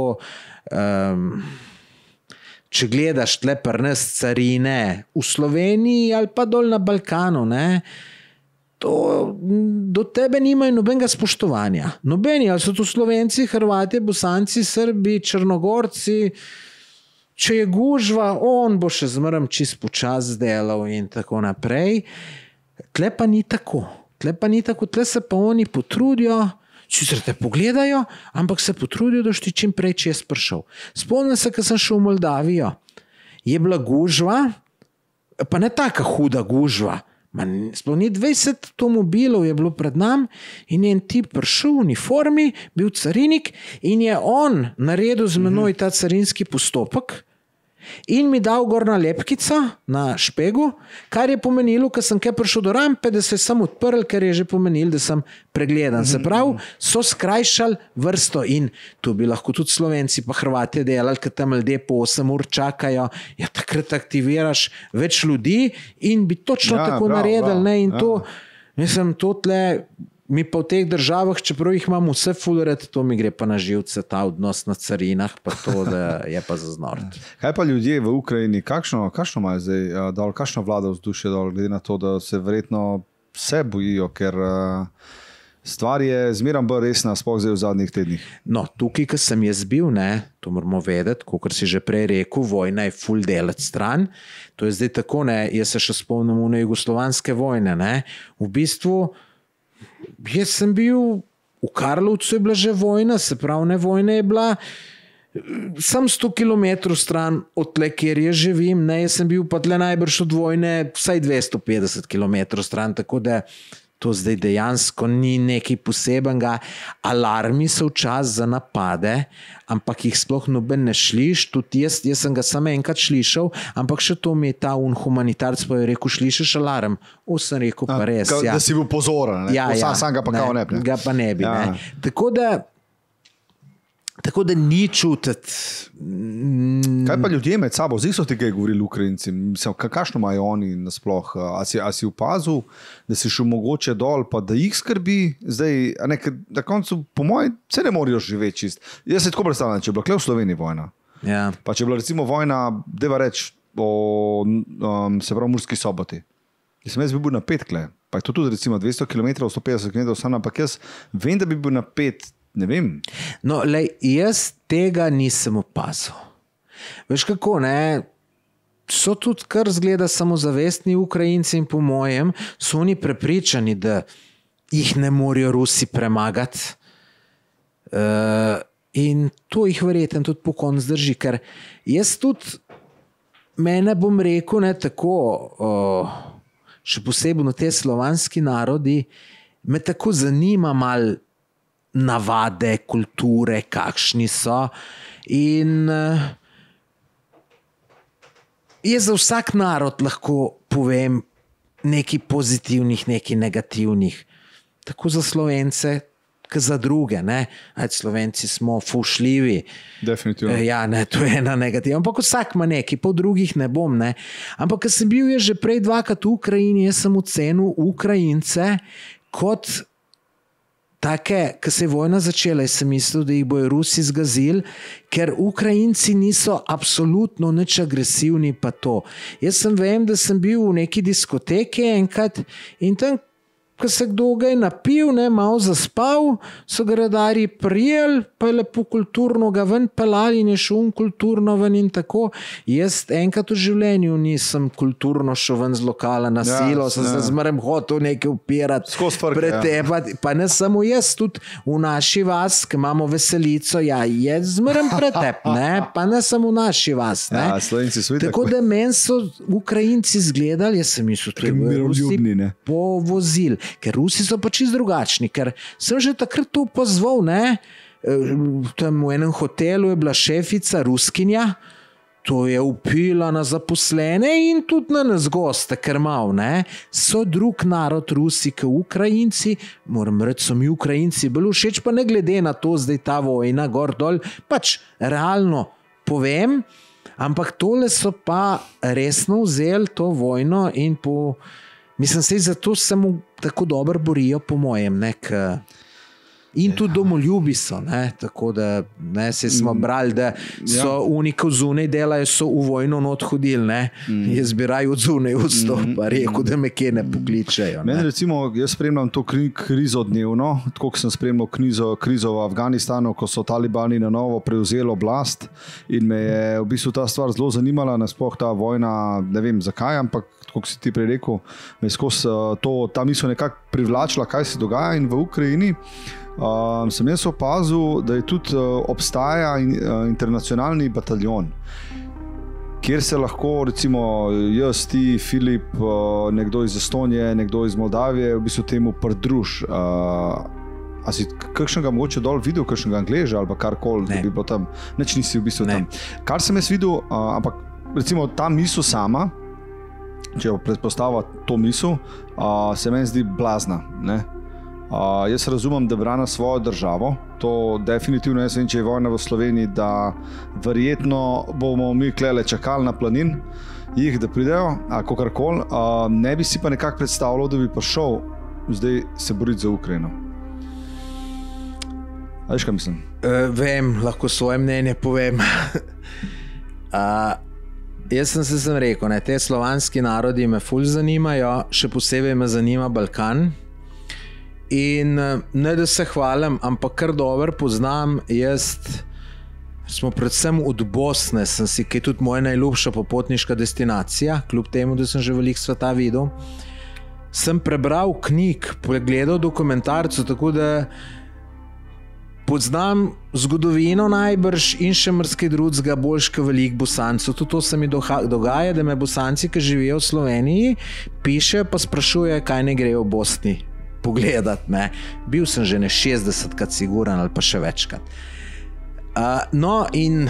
B: če gledaš tle pri nas carine v Sloveniji ali pa dol na Balkanu, ne, to do tebe nimajo nobenega spoštovanja. Nobeni, ali so to Slovenci, Hrvati, Bosanci, Srbi, Črnogorci, če je gužva, on bo še zmeraj čist počas delal in tako naprej. Tle pa ni tako. Tle se pa oni potrudijo, sicer te pogledajo, ampak se potrudijo, da ti čim prej čez prišel. Spomnim se, ko sem šel v Moldavijo, je bila gužva, pa ne taka huda gužva, sploh ni 20 avtomobilov je bilo pred nam in je en tip prišel v uniformi, bil carinik in je on naredil z menoj ta carinski postopek in mi dal gor nalepkico na špegu, kar je pomenilo, ko sem kaj prišel do rampe, da se je sam odprl, ker je že pomenilo, da sem pregledan. Se pravi, so skrajšali vrsto in to bi lahko tudi Slovenci pa Hrvati delali, ker tam ljudje po 8 ur čakajo, ja takrat aktiviraš več ljudi in bi točno tako naredili, ne, in to, mislim, to tle, mi pa v teh državah, čeprav jih imamo vse fulred, to mi gre pa na živce, ta odnos na carinah, pa to, da je pa zaznort.
A: Kaj pa ljudje v Ukrajini, kakšno imajo zdaj dol, kakšno vlada vzdušje dol, glede na to, da se verjetno se bojijo, ker stvar je zmeraj bolj resna, sploh zdaj v zadnjih tednih.
B: No, tukaj, ko sem jaz bil, ne, to moramo vedeti, kot si že prej rekel, vojna je ful delati stran. To je zdaj tako, ne, jaz se še spomnim na jugoslovanske vojne. Ne. V bistvu, jaz sem bil, v Karlovcu je bila že vojna, se pravi, ne, vojna je bila sam 100 km stran od tle, kjer jaz živim, ne, jaz sem bil pa tle najbrž od vojne vsaj 250 km stran, tako da to zdaj dejansko ni nekaj posebenega. Alarmi so včasih za napade, ampak jih sploh noben ne sliši. Tudi jaz sem ga samo enkrat slišal, ampak še to mi je ta humanitarc pa je rekel, slišiš alarm? Sem rekel, pa res.
A: Da si bil pozoren, ne? Sam ga pa kao ne bi.
B: Ga pa ne bi, ne. Tako da ni čutiti.
A: Kaj pa ljudje med sabo? Zdaj so ti kaj govorili Ukrajinci. Kakšno imajo oni nasploh? A si opazil, da si šel mogoče dol, pa da jih skrbi? Zdaj, na koncu, po mojem, se ne morajo živeti čist. Jaz se tako predstavljam, če je bila kle v Sloveniji vojna.
B: Ja.
A: Pa če je bila recimo vojna, deva reči o se pravi Murski Soboti. Jaz bi bil napet kle. Pa je to tudi recimo 200 km, 150 km, ampak jaz vem, da bi bil napet. Ne vem.
B: No, lej, jaz tega nisem opazil. Veš kako, ne? So tudi kar zgleda samozavestni Ukrajinci in po mojem so oni prepričani, da jih ne morejo Rusi premagati. In to jih verjetno tudi po koncu zdrži, ker jaz tudi mene bom rekel, ne, tako, še posebno te slovanski narodi, me tako zanima malo navade, kulture, kakšni so. In jaz za vsak narod lahko povem nekaj pozitivnih, nekaj negativnih. Tako za Slovence, kot za druge. Ne? Ajde, Slovenci smo fušljivi.
A: Definitivno.
B: Ja, ne, to je ena negativna. Ampak vsak ima nekaj, po drugih ne bom. Ne? Ampak, ker sem bil jaz že prej dvakrat v Ukrajini, jaz sem ocenil Ukrajince kot take, ko se je vojna začela, sem mislil, da jih bojo Rusi zgazili, ker Ukrajinci niso absolutno nič agresivni pa to. Jaz vem, da sem bil v neki diskoteki enkrat in tam, ko se kdo ga je napil, ne, malo zaspal, so ga radarji prijeli, pa je lepo kulturno ga ven pelali in je šel kulturno ven in tako. Jaz enkrat v življenju nisem kulturno šel ven z lokala na silo, sem se zmeraj hotel nekaj upirati, pretepati, pa ne samo jaz, tudi v naši vas, ki imamo veselico, ja, je zmeraj pretep, ne, pa ne samo v naši vas, ne.
A: Ja, Slovenci so
B: tako da meni so Ukrajinci zgledali, jaz sem mislil, da bojo Rusi povozili. Ker Rusi so pa čisto drugačni, ker sem že takrat to pozval, ne, tam v enem hotelu je bila šefica Ruskinja, to je upila na zaposlene in tudi na nas goste, ker mal, ne, so drug narod Rusi, kot Ukrajinci, moram reči, so mi Ukrajinci bili všeč, pa ne glede na to, zdaj ta vojna gor dol, pač realno povem, ampak tole so pa resno vzeli to vojno in mislim, se zato se mu tako dobro borijo, po mojem, ne, in tudi domoljubi so, ne, tako da, ne, se smo brali, da so unikov zunaj delajo, so v vojno not hodili, ne, jaz bi raj od zunaj vstop, pa rekel, da me kje ne pokličejo.
A: Meni recimo, jaz spremljam to krizo dnevno, tako kot sem spremljal krizo v Afganistanu, ko so talibani na novo prevzeli oblast in me je v bistvu ta stvar zelo zanimala, nasploh ta vojna, ne vem zakaj, ampak kot si ti prej rekel, me je skozi ta misel nekako privlačila, kaj se dogaja in v Ukrajini. Sem jaz opazil, da je tudi obstaja internacionalni bataljon, kjer se lahko recimo jaz, ti, Filip, nekdo iz Estonije, nekdo iz Moldavije v bistvu temu pridruž. A si kakšnega mogoče dol videl, kakšnega Angleža ali pa karkoli, da bi bilo tam, nič nisi v bistvu tam. Kar sem jaz videl, ampak recimo ta misel sama, če predpostavlja to misel, se meni zdi blazna, ne? Jaz razumem, da brana svojo državo, to definitivno, jaz vem, če je vojna v Sloveniji, da verjetno bomo mi klele čakali na planin, jih, da pridejo, kakorkoli, ne bi si pa nekako predstavljal, da bi prišel zdaj se boriti za Ukrajino. A veš, kaj mislim?
B: Vem, lahko svoje mnenje povem. Jaz sem rekel, ne, te slovanski narodi me ful zanimajo, še posebej me zanima Balkan. In ne da se hvalim, ampak kar dobro poznam, smo predvsem od Bosne, ki je tudi moja najljubša popotniška destinacija, kljub temu, da sem že veliko sveta videl. Sem prebral knjig, pogledal dokumentarcev, tako da poznam zgodovino najbrž in še marsikaj drugega, boljš kot veliko Bosancev. Tudi to se mi dogaja, da me Bosanci, ki živijo v Sloveniji, pišejo pa sprašujejo, kaj ne grejo v Bosni pogledat. Ne. Bil sem že 60krat siguran ali pa še večkrat. No in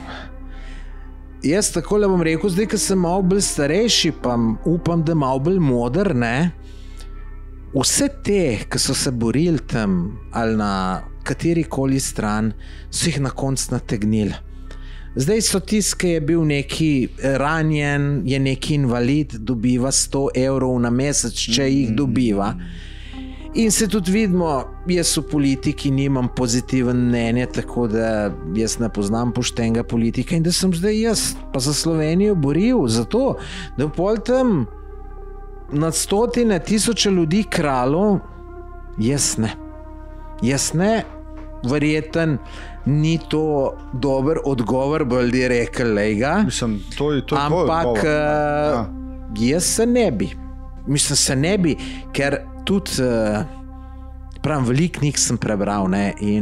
B: jaz takole bom rekel, zdaj, ko sem malo bolj starejši, pa upam, da malo bolj moder, ne, vse te, ki so se borili tam ali na katerikoli stran, so jih na konc nategnili. Zdaj so tisti, ki je bil neki ranjen, je neki invalid, dobiva 100 evrov na mesec, če jih dobiva. In se tudi vidimo, jaz v politiki nimam pozitiven mnenje, tako da jaz ne poznam poštenega politika in da sem zdaj jaz pa za Slovenijo boril za to, da pol tam nad 100 tisoče ljudi kralo, jaz ne, verjeten ni to dober odgovor, bolj bi rekel, lejga.
A: Mislim, to je
B: ampak jaz se ne bi. Mislim, se ne bi, ker tudi, pravim, veliko knjig sem prebral, ne, in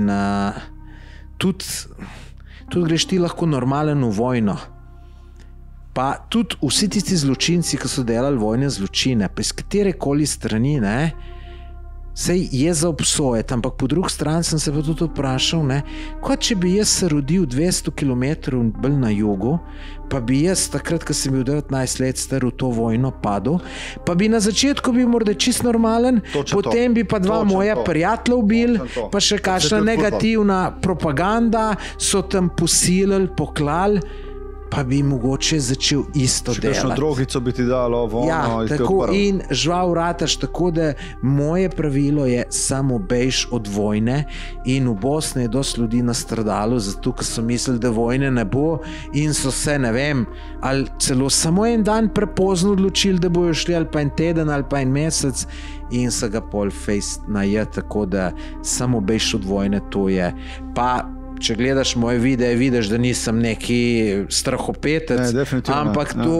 B: tudi greš ti lahko normalen v vojno. Pa tudi vsi tisti zločinci, ki so delali vojne zločine, pa iz katerekoli strani, ne, sej je za obsojati, ampak po drugi strani sem se pa tudi vprašal, ne, kot če bi jaz se rodil 200 km bolj na jugu, pa bi jaz takrat, ko sem bil 19 let star, v to vojno padel, pa bi na začetku bil morda čist normalen, potem bi pa dva moja prijatelja ubili, pa še kakšna negativna propaganda, so tam posilili, poklali, pa bi mogoče začel isto delati.
A: Še kakšno drogico bi ti dalo,
B: ja, tako in žval rataš, tako da moje pravilo je samo bejš od vojne in v Bosni je dosti ljudi nastradalo, zato ker so mislili, da vojne ne bo in so se, ne vem, ali celo samo en dan prepozno odločili, da bojo šli ali pa en teden ali pa en mesec in so ga pol fejst najet, tako da samo bejš od vojne to je. Pa če gledaš moje videe, vidiš, da nisem neki strahopetec, ampak to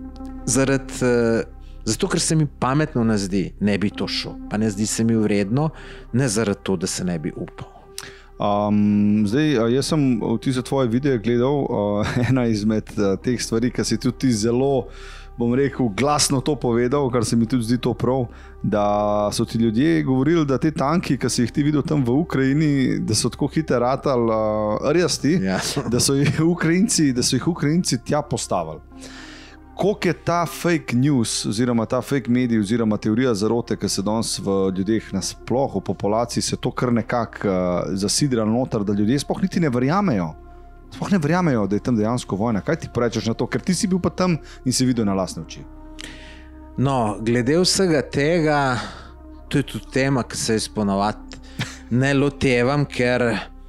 B: zato, ker se mi pametno ne zdi, ne bi to šel. Pa ne zdi se mi vredno, ne zaradi to, da se ne bi upal.
A: Zdaj, jaz sem v tiste tvoje videe gledal ena izmed teh stvari, ki si tudi ti zelo, bom rekel, glasno to povedal, kar se mi tudi zdi to prav, da so ti ljudje govorili, da te tanki, ki si jih ti videl tam v Ukrajini, da so tako hiter ratali rjasti, da so jih Ukrajinci tja postavili. Koliko je ta fake news oziroma ta fake medij oziroma teorija zarote, ki se danes v ljudeh nasploh, v populaciji se to kar nekako zasidral noter, da ljudje sploh niti ne verjamejo. Sploh ne verjamejo, da je tam dejansko vojna. Kaj ti porečeš na to? Ker ti si bil pa tam in si videl na lastne oči.
B: No, glede vsega tega, to je tudi tema, ki se jaz ponavadi ne lotevam, ker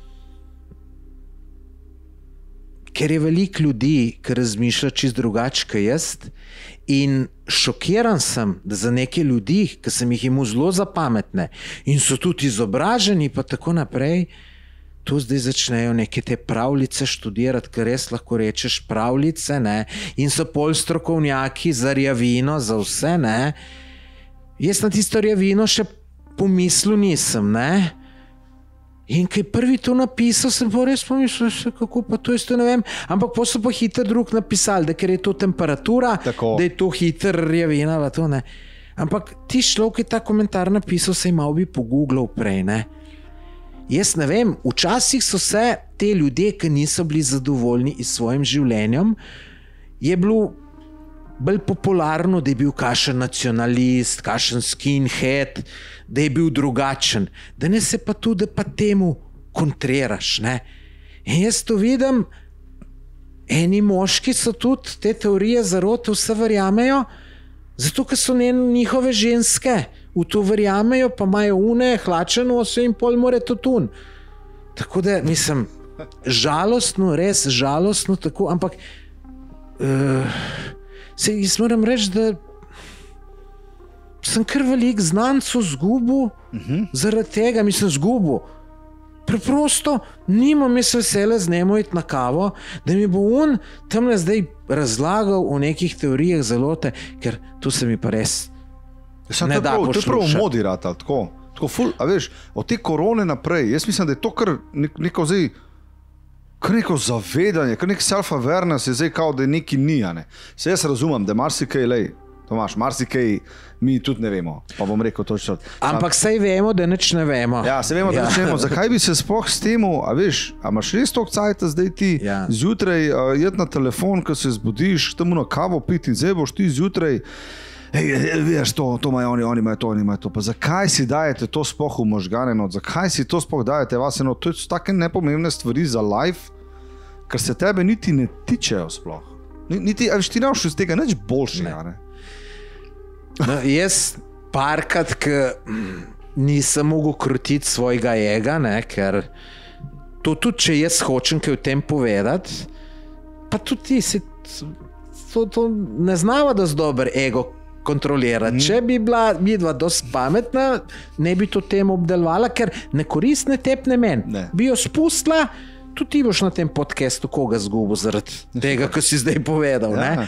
B: je veliko ljudi, ki razmišlja čist drugače kot jaz in šokiran sem, da za neke ljudi, ki sem jih imel zelo za pametne in so tudi izobraženi pa tako naprej, tu zdaj začnejo neke te pravljice študirati, ker res lahko rečeš pravljice, ne, in so pol strokovnjaki za rjavino, za vse, ne. Jaz na tisto rjavino še pomislil nisem, ne. In kaj prvi to napisal, sem pa res pomislil, kako pa to isto, ne vem, ampak pa so pa hitro drug napisali, da ker je to temperatura, tako, da je to hitro rjavina, to ne. Ampak ti človek je ta komentar napisal, se je malo bi pogooglal prej, ne. Jaz ne vem, včasih so se te ljudje, ki niso bili zadovoljni s svojim življenjem, je bilo bolj popularno, da je bil kakšen nacionalist, kakšen skinhead, da je bil drugačen. Danes se pa tudi, da pa temu kontriraš, ne. In jaz to vidim, eni moški so tudi te teorije zarote vse verjamejo, zato, ker so njihove ženske v to verjamejo, pa imajo une, hlače nose in pol more to tun. Tako da, mislim, žalostno, res žalostno tako, ampak jaz moram reči, da sem kar velik znancev zgubil, zaradi tega mislim zgubil. Preprosto nimam jaz vesele z njemu iti na kavo, da mi bo on tamle zdaj razlagal o nekih teorijah zalote, ker tu se mi pa res ne da poslušati.
A: To je prav modirata, tako ful, a veš, od te korone naprej, jaz mislim, da je to kar neko zdaj, kar neko zavedanje, kar nek self-awareness je zdaj kao, da je neki ni, a ne. Se jaz razumem, da marsikaj, Tomaž, marsikaj mi tudi ne vemo, pa bom rekel točno.
B: Ampak saj vemo, da nič ne vemo.
A: Ja, se vemo, da nič ne vemo. Zakaj bi se sploh s temu, a veš, a imaš res toliko cajta zdaj ti zjutraj jeti na telefon, ko se zbudiš, temu na kavo piti in zdaj boš ti zjutraj, veš, to imajo oni imajo to. Pa zakaj si dajete to sploh v možgane, zakaj si to sploh dajete vas eno, to so take nepomembne stvari za life, ker se tebe niti ne tičejo sploh. Niti, a veš, ti nemaš iz tega nič boljšega, ne?
B: No, jaz parkrat, ker nisem mogel krutiti svojega ega, ne, ker to tudi, če jaz hočem kaj o tem povedati, pa tudi ti si to ne znava dosti dober ego kontrolirati. Če bi bila midva dosti pametna, ne bi to temo obdelovala, ker ne koristne tepne meni. Bi jo spustila, tudi ti boš na tem podcastu koga zgubil zaradi tega, ko si zdaj povedal. Ne?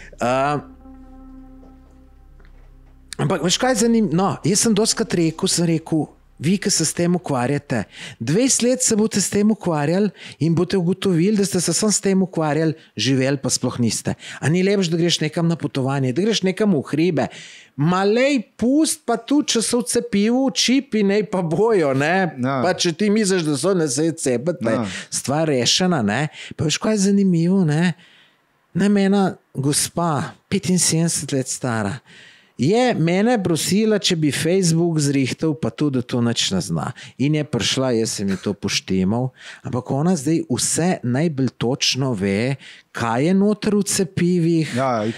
B: Ampak veš kaj zanimivo? No, jaz sem dostikrat rekel, vi, ki se s tem ukvarjate, 20 let se boste s tem ukvarjali in boste ugotovili, da ste se sam s tem ukvarjali, živeli pa sploh niste. A ni lepš, da greš nekam na potovanje, da greš nekam v hribe, malej pust pa tu, če so v cepivu, čipi nej pa bojo, ne? Pa če ti misliš, da so, ne se je cepet, pa je stvar rešena, ne? Pa veš kaj je zanimivo, ne? Mena gospa, 75 let stara, je mene prosila, če bi Facebook zrihtal, pa tudi, da to nič ne zna. In je prišla, jaz sem ji to poštimal, ampak ona zdaj vse najbolj točno ve, kaj je noter v cepivih,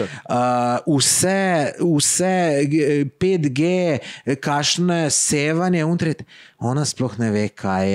B: vse 5G, kakšne sevanje, ona sploh ne ve, kaj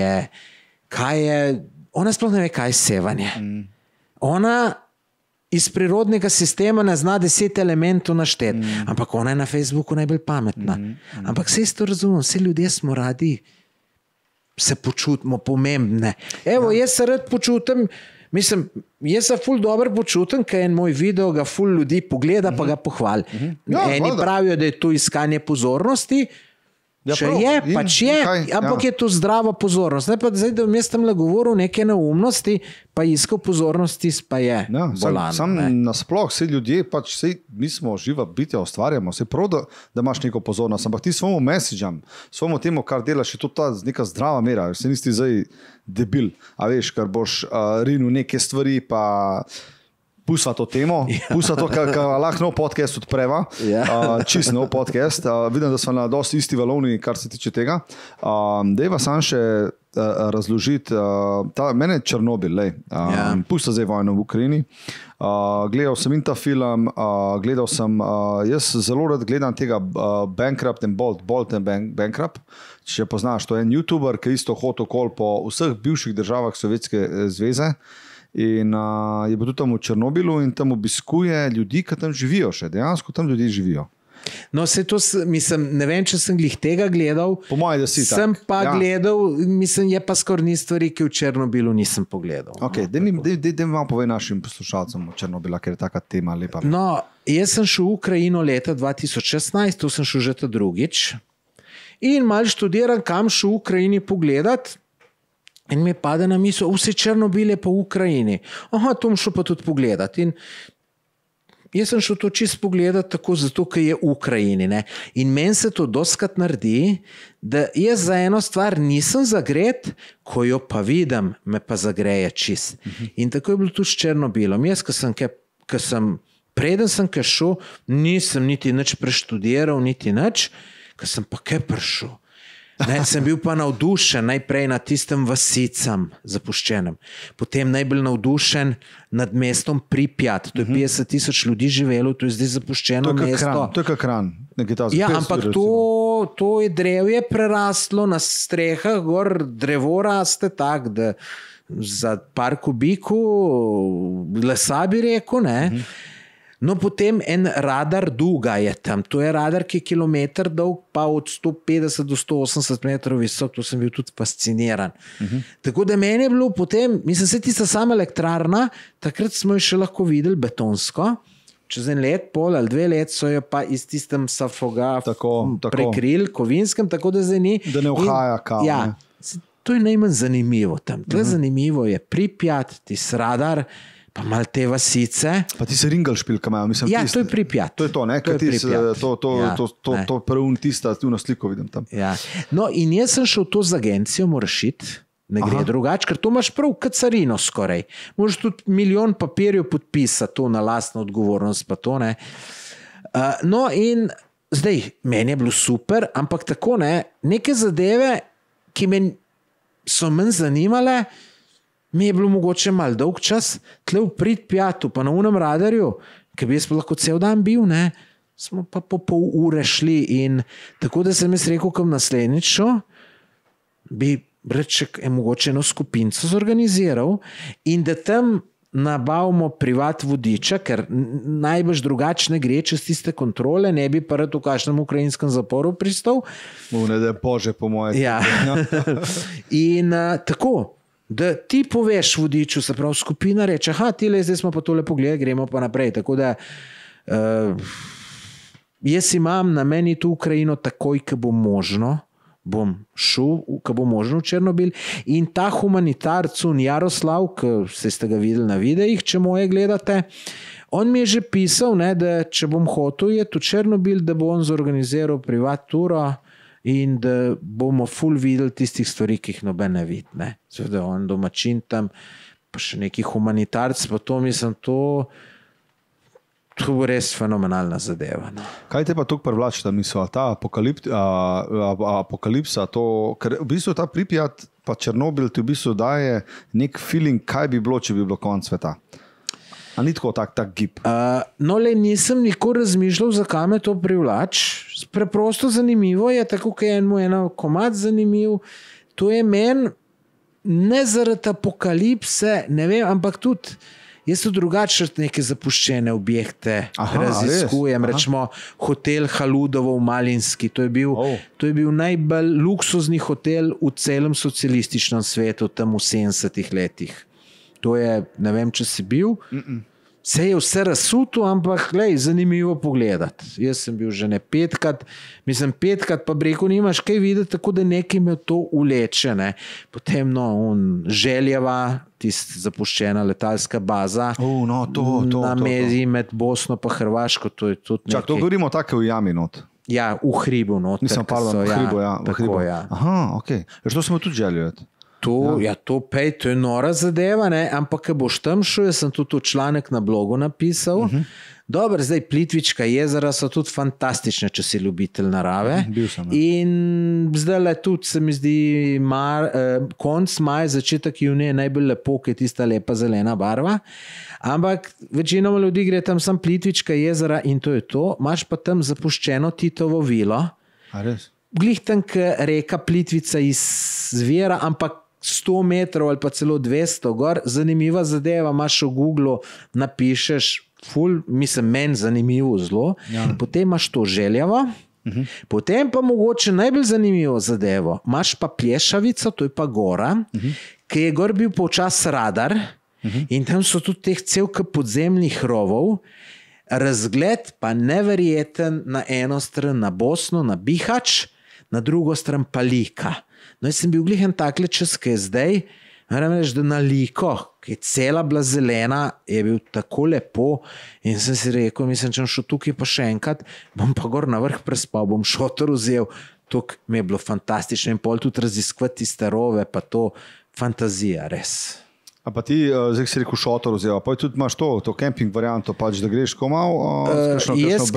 B: je sevanje. Ona iz prirodnega sistema ne zna 10 elementov našteti, ampak ona je na Facebooku najbolj pametna. Ampak vse to razumem, vse ljudje smo radi, se počutimo pomembne. Evo, jaz se rad počutim, mislim, jaz se ful dobro počutim, ker en moj video ga ful ljudi pogleda, pa ga pohvali. Eni pravijo, da je to iskanje pozornosti, če je, pač je, ampak je to zdrava pozornost. Ne pa zdaj, da bom jaz tam govoril neke neumnosti, pa iskal pozornosti, pa je bolan.
A: Sam nasploh, vsi ljudje, pač mi smo živa bitja, ustvarjamo, vse prav, da imaš neko pozornost, ampak ti svojemu messageam, svojemu temu, kar delaš, je to ta neka zdrava mera, se nisi zdaj debil, a veš, kar boš rinil neke stvari, pa pusva to temo, pusva to, kar lahko nov podcast odpreva, čist nov podcast. Vidim, da smo na dosti isti valovni, kar se tiče tega. Dejva sam še razložiti, mene je Černobil, pusta zdaj vojno v Ukrajini. Gledal sem in ta film, jaz zelo rad gledam tega Bankrupt and Bolt and Bankrupt, če poznaš, to je en YouTuber, ki isto hotel okoli po vseh bivših državah Sovjetske zveze. In je bil tudi tam v Černobilu in tam obiskuje ljudi, ki tam živijo še, dejansko tam ljudje živijo.
B: No, se to, mislim, ne vem, če sem glih tega gledal.
A: Po moje, da si tak.
B: Sem pa gledal, mislim, je pa skoraj ni stvari, ki v Černobilu nisem pogledal.
A: Ok, daj mi malo povej našim poslušalcem o Černobila, ker je taka tema lepa.
B: No, jaz sem šel v Ukrajino leta 2016, tu sem šel že ta drugič in malo študiram, kam šel v Ukrajini pogledat. In mi pade na misel, vse Černobil je pa v Ukrajini. Aha, to bom šel pa tudi pogledati. In jaz sem šel to čisto pogledati tako zato, ker je v Ukrajini. Ne? In meni se to dostikrat naredi, da jaz za eno stvar nisem zagret, ko jo pa vidim, me pa zagreje čist. In tako je bilo tudi s Černobilom. Jaz, preden sem kaj šel, nisem niti nič preštudiral, niti nič, ko sem pa kaj prišel. Ne, sem bil pa navdušen najprej nad tistem vasicam zapuščenem, potem najbolj navdušen nad mestom Pripjat, to je 50,000 ljudi živelo, to je zdaj zapuščeno mesto.
A: To je kak Kran.
B: Ja, ampak to je drevje preraslo na strehah, gor drevo raste tak, da za par kubikov lesa, bi rekel, ne. No, potem en radar Duga je tam. To je radar, ki je kilometer dolg, pa od 150 do 180 metrov visok. To sem bil tudi fasciniran. Tako da meni je bilo potem, mislim, se tista sama elektrarna, takrat smo jo še lahko videli betonsko. Čez en let, pol ali 2 let so jo pa iz tistem Safoga prekrili, kovinskem, tako da zdaj ni.
A: Da ne uhaja kao.
B: Ja, to je najmanj zanimivo tam. Zanimivo je Pripjat, tis radar, pa malo te vasice.
A: Pa ti se Ringelšpil, kam imajo, mislim.
B: Ja, to je Pripjat.
A: To je to, ne? To prvo tista, tuno sliko vidim tam.
B: Ja. No, in jaz sem šel to z agencijo, moraš iti, ne gre drugače, ker to imaš prav kot carino skoraj. Moraš tudi milijon papirjev podpisati, to na lastno odgovornost, pa to ne. No, in zdaj, meni je bilo super, ampak tako ne, neke zadeve, ki me so manj zanimale, mi je bilo mogoče malo dolg čas, tle v Pripjatu, pa na unem radarju, ki bi jaz pa lahko cel dan bil, ne, smo pa po pol ure šli in tako, da sem jaz rekel, kam naslednjič šel, bi reček, mogoče eno skupinco zorganiziral in da tam nabavimo privat vodiča, ker najbolj drugačne gre čez tiste kontrole, ne bi pa rad v kakšnem ukrajinskem zaporu pristal.
A: Ne da je Bože po moje.
B: Ja. In tako, da ti poveš vodiču, se pravi skupina reče, tile, zdaj smo pa tole pogledali, gremo pa naprej. Tako da jaz imam na meni tu Ukrajino takoj, ko bo možno, bom šel, ko bo možno v Černobil in ta humanitarc Jaroslav, ki ste ga videli na videih, če moje gledate, on mi je že pisal, ne, da če bom hotel jeti v Černobil, da bo on zorganiziral privat turo in da bomo ful videli tistih stvari, ki jih noben ne vidi. Seveda on domačin tam, pa še neki humanitarc, pa to mislim, to bo res fenomenalna zadeva. No.
A: Kaj te pa tukaj privlači, da mislijo, ta apokalipsa, to, ker v bistvu ta Pripjat pa Černobil ti v bistvu daje nek feeling, kaj bi bilo, če bi bilo konec sveta. A ni tako tak gib?
B: No, nisem nikoli razmišljal, zakaj me to privlači. Preprosto zanimivo je, tako kot je eno komad zanimiv. To je meni ne zaradi apokalipse, ne vem, ampak tudi jaz so drugače neke zapuščene objekte raziskujem. Rečemo hotel Haludovo v Malinski. To je bil najbolj luksuzni hotel v celem socialističnem svetu tam v 70-ih letih. To je, ne vem, če si bil. Se je vse razsuto, ampak glej, zanimivo pogledati. Jaz sem bil že ne 5krat, mislim 5krat, pa breko nimaš kaj videti, tako da nekaj me to uleče. Ne. Potem Željeva, tista zapuščena letalska baza, na meji med Bosno pa Hrvaško. To je tudi nekaj.
A: To govorimo tako v jami not.
B: Ja, v hribu not.
A: Nisem pardon, v hribu, ja. Aha, ok. To smo tudi želeli.
B: To je nora zadeva, ne? Ampak, ko boš tam šel, jaz sem tudi članek na blogu napisal. Dobro, zdaj Plitvička jezera so tudi fantastične, če si ljubitelj narave. In zdaj tudi se mi zdi konc maja, začetek junija je najbolj lepo, ker je tista lepa zelena barva. Ampak večinoma ljudi gre tam sam Plitvička jezera in to je to. Imaš pa tam zapuščeno Titovo vilo.
A: A res?
B: Glih tam, reka Plitvica izvira, ampak 100 metrov ali pa celo 200 gor. Zanimiva zadeva, imaš v Googlu, napišeš meni zanimivo zelo. Ja. Potem imaš to Željevo, potem pa mogoče najbolj zanimivo zadevo. Imaš pa Plešavico, to je pa gora, ki je gor bil počas radar in tam so tudi teh celka podzemnih rovov. Razgled pa neverjeten na eno stran na Bosno, na Bihač, na drugo stran pa Lika. No, jaz sem bil glihen takle čas, ki je zdaj, moram reči, da na Liko, ki je cela bila zelena, je bil tako lepo in sem si rekel, mislim, če bom šel tukaj pa še enkrat, bom pa gor na vrh prespal, bom šotor vzel, tukaj mi je bilo fantastično in pol tudi raziskovati tiste rove, pa to fantazija, res.
A: A pa ti, zdaj si rekel šotor vzel, pa tudi imaš to camping varianto, pač, da greš komal,
B: jaz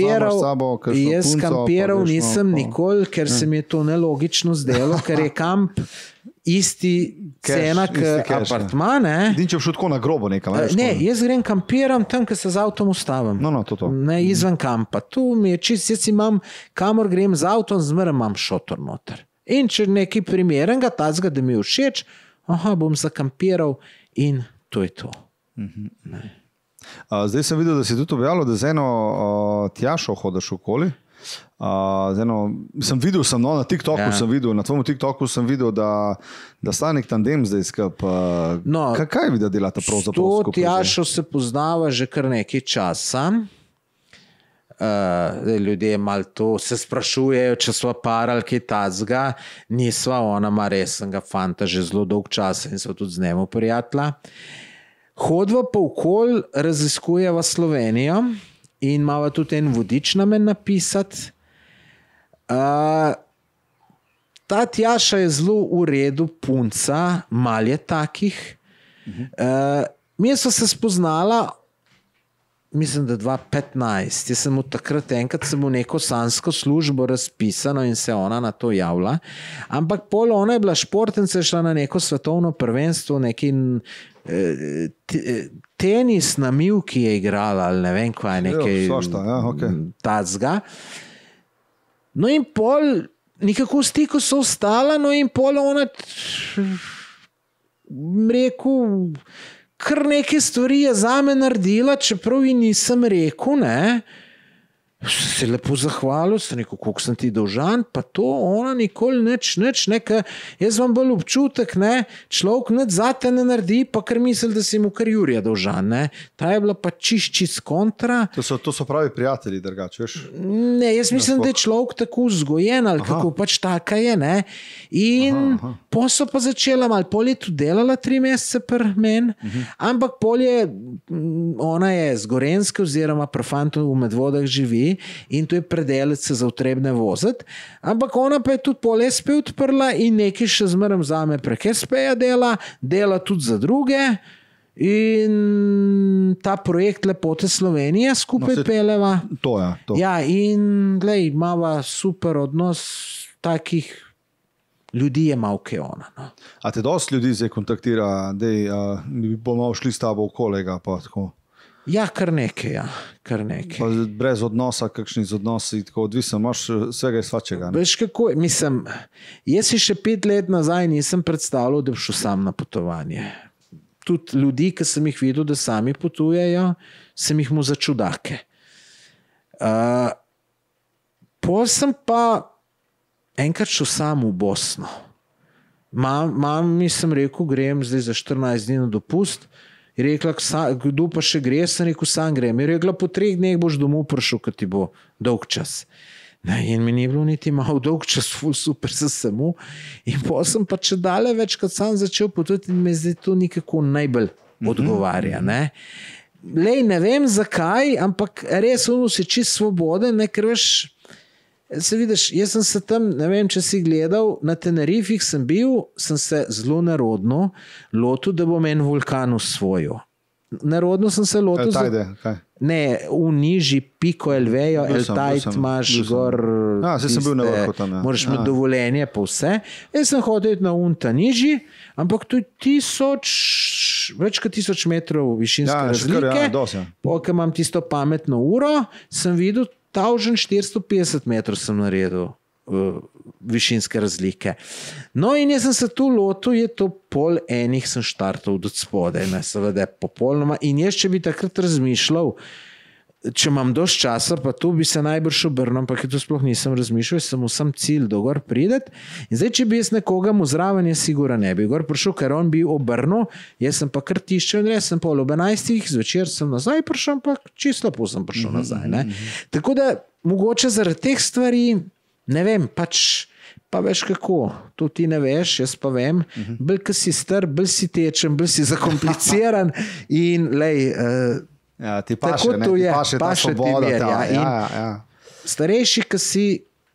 B: kampiral nisem nikoli, ker se mi je to nelogično zdelo, ker je kamp isti cena apartma, ne?
A: Din, če šel tako na grobo nekam.
B: Ne, jaz grem kampiram tam, ker se z avtom ustavim.
A: To.
B: Ne, izven kampa. Tu mi je čist, jaz imam, kamor grem z avtom, zmeraj imam šotor noter. In če nekaj primernega, tazga, da mi je všeč, bom zakampiral in to je to.
A: Zdaj sem videl, da si tudi objavil, da z eno Tjašo hodiš okoli. Na TikToku sem videl, na tvojem TikToku sem videl, da sta nek tandem zdaj skupaj. Kaj vi da delate pravzaprav skupaj?
B: To Tjašo se poznava že kar nekaj časa. Ljudje malo to se sprašujejo, če sva parali kaj tazga. Nisva, ona ima resnega fanta že zelo dolg časa in sva tudi z njemu prijatelja. Hodva pa okoli, raziskujeva Slovenijo in imava tudi en vodič namen napisati. Ta Tjaša je zelo v redu punca, malo je takih. Mi sva se spoznala, mislim, da 2015. Jaz sem takrat enkrat sem v neko sansko službo razpisano in se ona na to javila. Ampak pol ona je bila športnica, šla na neko svetovno prvenstvo, neki tenis na mivki je igrala, ali ne vem kaj, nekaj tazga. No in pol nekako v stiku so ostala, no in pol ona rekel, kar neke stvari je zame naredila, čeprav ji nisem rekel, ne. Se lepo zahvalil, sem rekel, koliko sem ti dolžan, pa to ona nikoli nič, nekaj, jaz vam bolj občutek, ne, človek nič zate ne naredi, pa kar misli, da si mu kar Jurija dolžan, ne. Ta je bila pa čiščic kontra.
A: To so pravi prijatelji, drugače, veš?
B: Ne, jaz mislim, da je človek tako vzgojen, ali kako pač taka je, ne. In pol so pa začela malo, pol je tudi delala 3 mesece pri meni, ampak pol je, ona je z Gorenjske oziroma pri fantu v Medvodah živi in to je predelec se za utrebne voziti, ampak ona pa je tudi pol SP odprla in nekaj še zmeraj zame prek SP-ja dela tudi za druge in ta projekt Lepote Slovenije skupaj peleva.
A: To.
B: Ja, in glej, imava super odnos, takih ljudi je malo kaj ona. No.
A: A te dosti ljudi zdaj kontaktira, da bomo šli s tabo v kolega, pa tako?
B: Ja, kar nekaj, ja. Kar nekaj.
A: Pa brez odnosa, kakšni z odnosi, tako odvisen, imaš vsega iz svačega.
B: Veš kako, mislim, jaz si še 5 let nazaj nisem predstavljal, da bi šel sam na potovanje. Tudi ljudi, ki sem jih videl, da sami potujejo, sem jih mu za čudake. Pol sem pa enkrat šel sam v Bosno. Mami sem rekel, grem zdaj za 14 dni na dopust. Je rekla, kdo pa še gre, sem rekel, sam grem. Je rekla, po 3 dneh boš domov prišel, kad ti bo dolg čas. In mi ni bilo niti malo dolg čas, ful super se samo. In pa sem pa če dale več, kad sam začel potovati in me zdaj to nikako najbolj odgovarja. Ne? Lej, ne vem zakaj, ampak res ono si čist svoboden, ne, ker veš, se vidiš, jaz sem se tam, ne vem, če si gledal, na Tenerifih sem bil, sem se zelo narodno lotil, da bom en vulkan usvojil. Narodno sem se lotil...
A: kaj?
B: Ne, v nižji Pico Elvejo, El Tajt imaš gor...
A: Se sem bil na vrhu tam.
B: Moraš imeti dovoljenje pa vse. Jaz sem hodil na unta nižji, ampak to je več kot 1000 metrov višinske razlike. Ko imam tisto pametno uro, sem videl 1450 metrov sem naredil višinske razlike. No in jaz sem se tu lotil, je to pol enih sem štartal od spodaj, ne, seveda popolnoma. In jaz, če bi takrat razmišljal, če imam dosti časa, pa tu bi se najbrž obrnil, ampak je to sploh nisem razmišljal, sem vsem cilj do gor prideti. In zdaj, če bi jaz nekoga mu zraven, jaz sigurno ne bi gor prišel, ker on bi obrnil, jaz sem pa kar tiščel in res sem pol ob 11. zvečer sem nazaj prišel, ampak čisto lepo sem prišel nazaj. Ne. Tako da, mogoče zaradi teh stvari, ne vem, pač, pa veš kako, to ti ne veš, jaz pa vem, bolj ko si star, bolj si tečen, bolj si zakompliciran in lej,
A: ja, ti paše, ne, ti paše ta svoboda. Ja.
B: Starejši, ki si,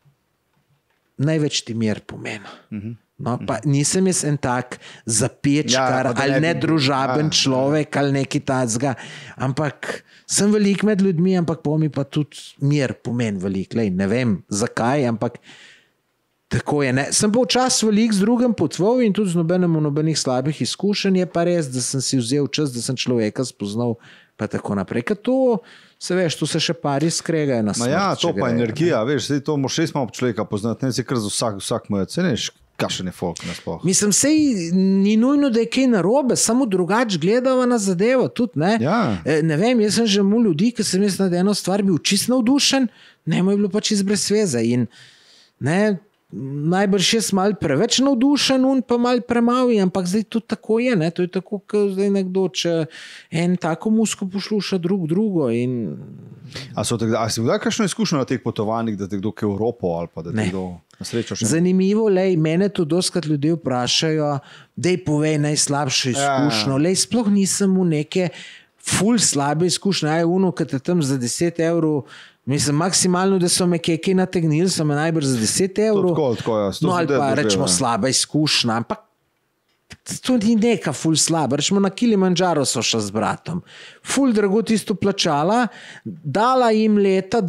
B: največ ti mir pomeni. No, pa nisem jaz en tak zapečkar ali nedružaben človek ali nekaj tacga, ampak sem velik med ljudmi, ampak po mi pa tudi mir pomeni velik. Lej, ne vem zakaj, ampak tako je. Ne. Sem pa včas velik z drugim potval in tudi z nobenih slabih izkušenj, je pa res, da sem si vzel čas, da sem človeka spoznal pa tako naprej. Ker to, se veš, tu se še pari skregajo na smrt.
A: Ja, to pa energija, veš, to moraš res malo človeka poznati, ne si kar za vsak moja ceneš. Kakšen je folk nasploh?
B: Mislim, sej ni nujno, da je kaj narobe, samo drugače gledava na zadevo. Tudi, ne?
A: Ja.
B: Ne vem, jaz sem že mu ljudi, ki sem jaz na eno stvar bil čist navdušen, ne, mu je bilo pač iz brez veze. In ne, najbrž jaz mal preveč navdušen, pa mal premalo, ampak zdaj to tako je. Ne? To je tako, kot zdaj nekdo, če en tako musko posluša drugo. In...
A: A si vdaj kakšno izkušnjo na teh potovanjih, da te kdo k Evropo ali pa da te kdo na srečo še?
B: Zanimivo, lej, mene to doskrat ljudje vprašajo, dej povej najslabšo izkušnjo. Lej, sploh nisem v neke ful slabe izkušnje. Aj uno, kad te tam za 10 evrov, mislim, maksimalno, da so me kaj nategnili, so me najbrž za 10 evrov.
A: Tako, ja.
B: No, ali pa rečemo slaba izkušnja, ampak to ni neka ful slaba. Rečemo, na Kilimanjaro so šla z bratom. Ful drago tisto plačala, dala jim leta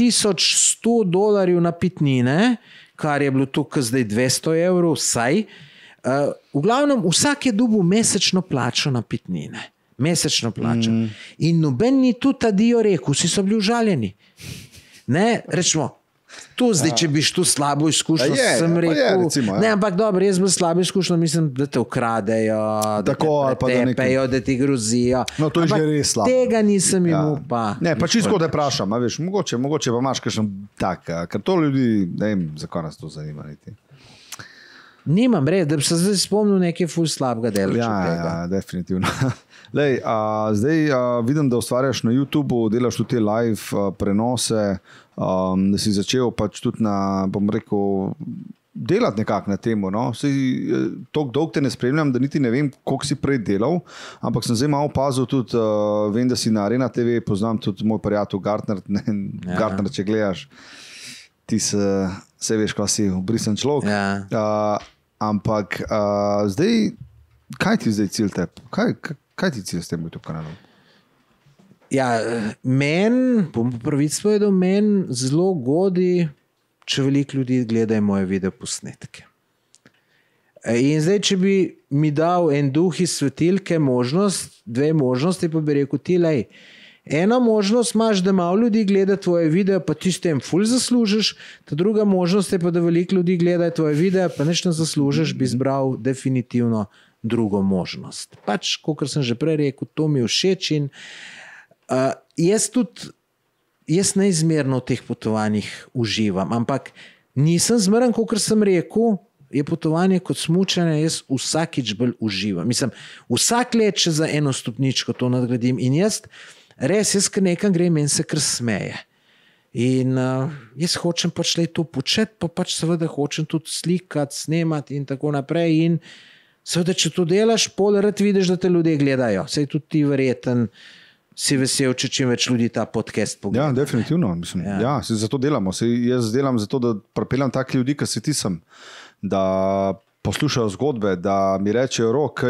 B: $2100 napitnine, kar je bilo tukaj zdaj 200 evrov vsaj. V glavnem, vsak je dobil mesečno plačo napitnine. Mesečno plačo. In noben ni tu tadijo rekel, vsi so bili užaljeni. Ne, rečemo, to zdaj, če biš tu slabo izkušnjo, sem rekel,
A: recimo,
B: ne, ampak dobro, jaz bi slabo izkušnjo, mislim, da te ukradejo, da te pretepejo, da ti grozijo.
A: No, to je že res slabo.
B: Tega nisem imel pa.
A: Ne, pa čisto da vprašam, veš, mogoče pa imaš kakšen tak, ker to ljudi, ne vem, zakaj nas to zanima niti.
B: Nimam res, da bi se zdaj spomnil nekaj ful slabega dela.
A: Ja, definitivno. Lej, zdaj vidim, da ustvarjaš na YouTubeu, delaš tudi te live prenose, da si začel pač tudi na, bom rekel, delati nekako na temo. No? Toliko dolg te ne spremljam, da niti ne vem, koliko si prej delal, ampak sem zdaj malo opazil tudi, vem, da si na Arena TV, poznam tudi moj prijatelj Gartner, Gartner, če gledaš, ti se veš, kaj si, obrisen človek.
B: Ja.
A: Ampak zdaj, kaj ti zdaj cilj teb? Kaj ti cilj s tem YouTube kanalom?
B: Ja, bom pravic povedal, zelo godi, če veliko ljudi gledajo moje videoposnetke. In zdaj, če bi mi dal en duh iz svetilke možnost, dve možnosti, pa bi rekel ti, lej, ena možnost imaš, da malo ljudi gleda tvoje videa, pa ti s tem ful zaslužiš, ta druga možnost je pa, da veliko ljudi gleda tvoje videa, pa nič ne zaslužiš, bi izbral definitivno drugo možnost. Pač, kot sem že prej rekel, to mi je všeč in jaz neizmerno v teh potovanjih uživam, ampak nisem zmeren, kot sem rekel, je potovanje kot smučanje, jaz vsakič bolj uživam. Mislim, vsak let še za eno stopničko to nadgradim in jaz kar nekam grem in se kar smeje. In jaz hočem pač to početi, pa pač seveda hočem tudi slikati, snemati in tako naprej. In seveda, če to delaš, pol rad vidiš, da te ljudje gledajo. Sej tudi ti verjeten si vesel, če čim več ljudi ta podcast pogleda.
A: Ja, definitivno. Mislim, ja, zato delamo. Jaz delam zato, da pripeljam take ljudi, ki si ti sem, da poslušajo zgodbe, da mi rečejo,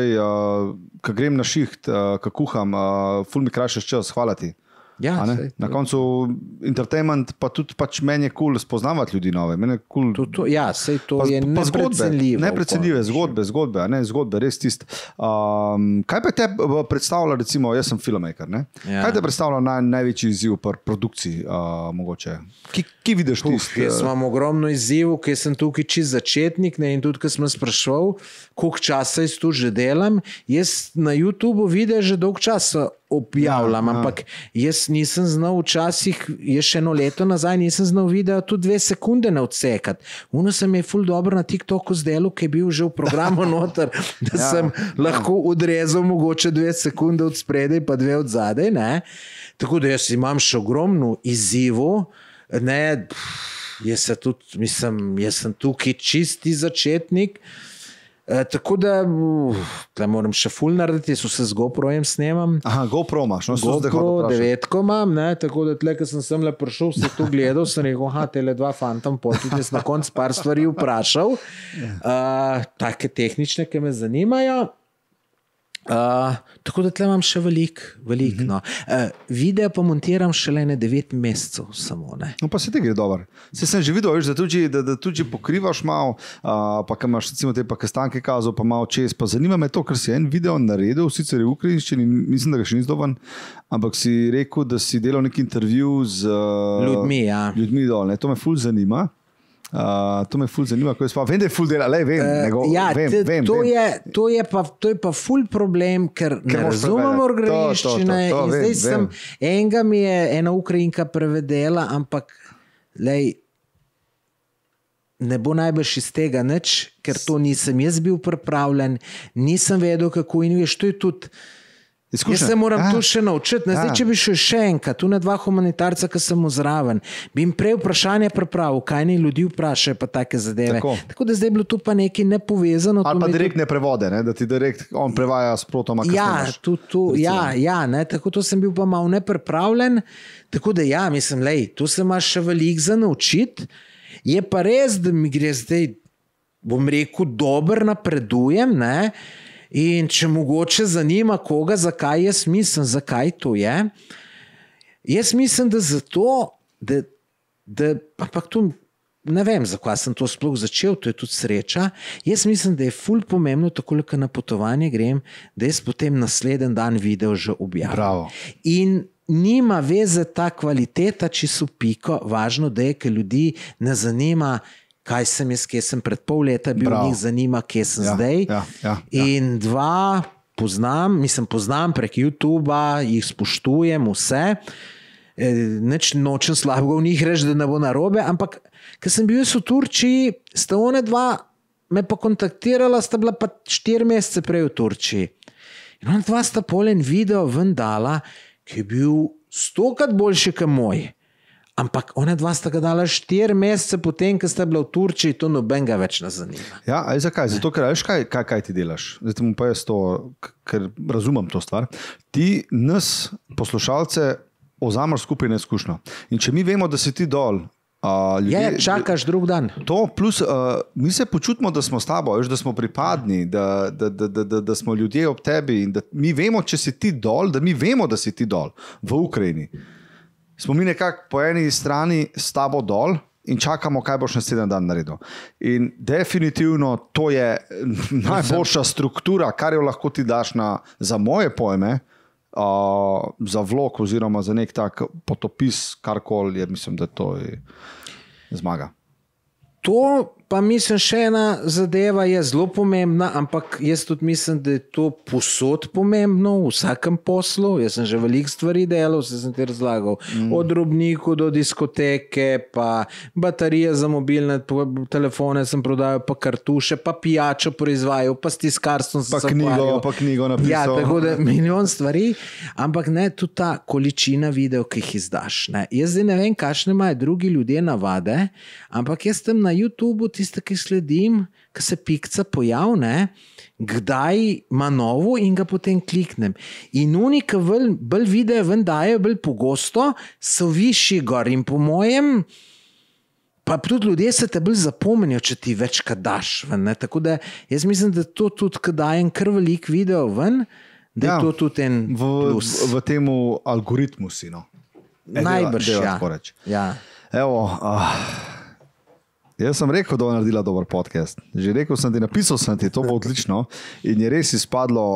A: ko grem na šiht, ko kuham, ful mi krajšaš čas, hvala ti.
B: Ja,
A: na koncu entertainment, pa tudi pač meni je cool spoznavati ljudi nove. Cool.
B: Ja, sej to je neprecenljivo.
A: Neprecenljive zgodbe, res tist. Kaj pa te predstavlja, recimo, jaz sem filmmaker, ne? Ja. Kaj te predstavlja največji izziv pri produkciji, mogoče? Ki vidiš tist?
B: Jaz imam ogromno izzivov, ker sem tukaj čist začetnik, ne? In tudi, ko sem spraševal, koliko časa jaz tu že delam, jaz na YouTubeu videa že dolg časa objavljam, ampak jaz nisem znal včasih, jaz še eno leto nazaj nisem znal video tudi 2 sekunde ne odsekati. Uno se mi je ful dobro na TikToku zdelo, ki je bil že v programu noter, da sem lahko odrezal mogoče 2 sekunde od spredaj, pa 2 od zadaj, ne. Tako da jaz imam še ogromno izzivov, ne, jaz sem tukaj čisti začetnik, tako da moram še ful narediti, jaz vse z GoPro-jem snemam.
A: Aha, GoPro imaš.
B: GoPro 9 imam, ne, tako da tle, ko sem le prišel, se tu gledal, sem rekel, tele 2 fantom, tudi jaz na konc par stvari vprašal, take tehnične, ki me zanimajo. Tako da tle imam še veliko. No. Video pa montiram šele 9 mesecev samo. Ne.
A: No pa se ti gre dober. Sem že videl, da tudi pokrivaš malo, pa kad imaš recimo te pakistanke kazal, pa malo čez, pa zanima me to, ker si en video naredil, sicer je v ukrajinščini, mislim, da ga še ni zdoban, ampak si rekel, da si delal nek intervju z
B: ljudmi,
A: ljudmi dol. Ne. To me ful zanima. To me ful zanima, ko je spal. Vem, da je ful dela, vem.
B: To je pa ful problem, ker ne razumem gradiščine. Enega mi je ena Ukrajinka prevedela, ampak ne bo najbrž iz tega nič, ker to nisem jaz bil pripravljen, nisem vedel, kako in veš, to je tudi izkušnja. Jaz se moram tu še naučiti. Zdaj, če bi šel še enkrat, tu na dva humanitarca, ki sem mu zraven, bi jim prej vprašanje pripravil, kaj ne ljudi vprašajo, pa take zadeve. Tako da zdaj je bilo tu pa nekaj nepovezano.
A: Ali pa direktne prevode, ne? Da ti direkt on prevaja sprotoma,
B: tako to sem bil pa malo nepripravljen. Tako da mislim, tu se imaš še veliko za naučiti. Je pa res, da mi gre zdaj, bom rekel, dober napredujem, ne? In če mogoče zanima koga, zakaj jaz mislim, zakaj to je. Jaz mislim, da zato, ampak to ne vem, zakaj sem to sploh začel, to je tudi sreča. Jaz mislim, da je ful pomembno, tako ko na potovanje grem, da jaz potem naslednji dan video že objavim.
A: Bravo.
B: In nima veze ta kvaliteta, če so piko, važno, da je, ker ljudi ne zanima, kaj sem jaz, kje sem pred pol leta bil, njih zanima, kje sem zdaj. In dva poznam prek YouTubea, jih spoštujem vse, nič nočem slabega v njih reči, da ne bo narobe, ampak ker sem bil jaz v Turčiji, sta one dva me pa kontaktirala, sta bila pa 4 mesece prej v Turčiji. In ona dva sta polen video ven dala, ki je bil 100krat boljši kot moj. Ampak ona dva sta ga dala 4 mesece potem, ko sta bila v Turčiji, to nobenega več ne zanima.
A: Ja, zakaj? Zato, ker veš, kaj ti delaš. Zdaj ti mu pa jaz to, ker razumem to stvar. Ti nas, poslušalce, ozameš skupaj na izkušnjo. In če mi vemo, da si ti dol,
B: čakaš drug dan.
A: To plus, mi se počutimo, da smo s tabo, da smo pripadni, da smo ljudje ob tebi in da mi vemo, če si ti dol, da mi vemo, da si ti dol v Ukrajini. Smo mi nekako po eni strani s tabo dol in čakamo, kaj boš naslednji dan naredil. In definitivno to je najboljša struktura, kar jo lahko ti daš za moje pojme, za vlog oziroma za nek tak potopis, karkoli je, mislim, da to je zmaga.
B: To pa mislim, še ena zadeva je zelo pomembna, ampak jaz tudi mislim, da je to posod pomembno v vsakem poslu. Jaz sem že veliko stvari delal, sem ti razlagal. Od drobniku do diskoteke, pa baterije za mobilne telefone sem prodajal, pa kartuše, pa pijačo proizvajal, pa stiskarstvo sem se ukvarjal.
A: Pa knjigo napisal.
B: Ja, tako da milijon stvari, ampak ne, tudi ta količina videov, ki jih izdaš. Ne. Jaz zdaj ne vem, kakšne imajo drugi ljudje navade, ampak jaz tam na YouTubeu tiste, ki sledim, ki se pikca pojavne, kdaj ima novo in ga potem kliknem. In oni, ki bolj videe ven dajo, bolj pogosto, so višji gor in po mojem, pa tudi ljudje se te bolj zapomenijo, če ti več kaj daš ven. Ne? Tako da jaz mislim, da to tudi, ko dajem kar velik video ven, da je to tudi en plus.
A: V temu algoritmu si, no.
B: Najbrž, ja.
A: Evo, jaz sem rekel, da bo naredila dober podcast. Že rekel sem ti, napisal sem ti, to bo odlično. In je res izpadlo,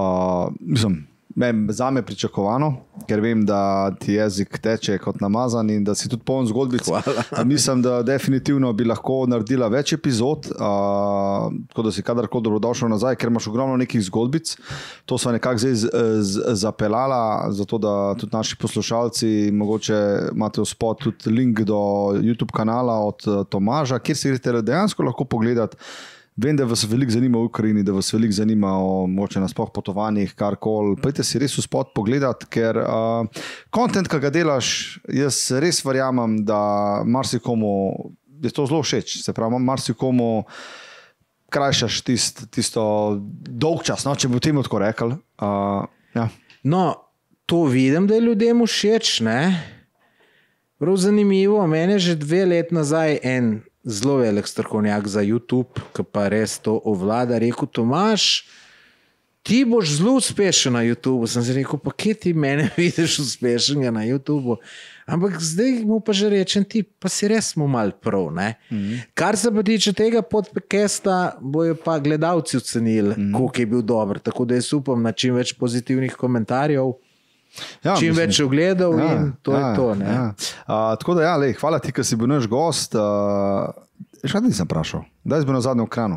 A: zame pričakovano, ker vem, da ti jezik teče kot namazan in da si tudi poln zgodbic. Mislim, da definitivno bi lahko naredila več epizod, tako da si kadarkoli dobrodošel nazaj, ker imaš ogromno nekih zgodbic. To sva nekako zdaj zapeljala, zato da tudi naši poslušalci, mogoče imate v spod tudi link do YouTube kanala od Tomaža, kjer si greste dejansko lahko pogledati. Vem, da vas veliko zanima v Ukrajini, da vas veliko zanima o moče nasploh potovanjih, karkoli. Pojdite si res v spot pogledati, ker content, ki ga delaš, jaz res verjamem, da marsikomu je to zelo všeč. Se pravi, marsikomu krajšaš tisto dolg čas, no, če bi v tem tako rekel. Ja.
B: No, to vidim, da je ljudem všeč, ne? Prav zanimivo, meni je že 2 let nazaj en zelo velik strokovnjak za YouTube, ki pa res to ovlada, rekel, Tomaž, ti boš zelo uspešen na YouTube. Sem si rekel, pa kje ti mene vidiš uspešnega na YouTube? Ampak zdaj mu pa že rečem, ti pa si res mu mal prav, ne? Kar se pa tiče tega podcasta, bojo pa gledalci ocenili, koliko je bil dober, tako da jaz upam na čim več pozitivnih komentarjev.
A: Ja,
B: čim več ogledov in to je to.
A: Tako da, hvala ti, ker si bil naš gost. Še nisem vprašal, kdaj si bil na zadnjem kranu?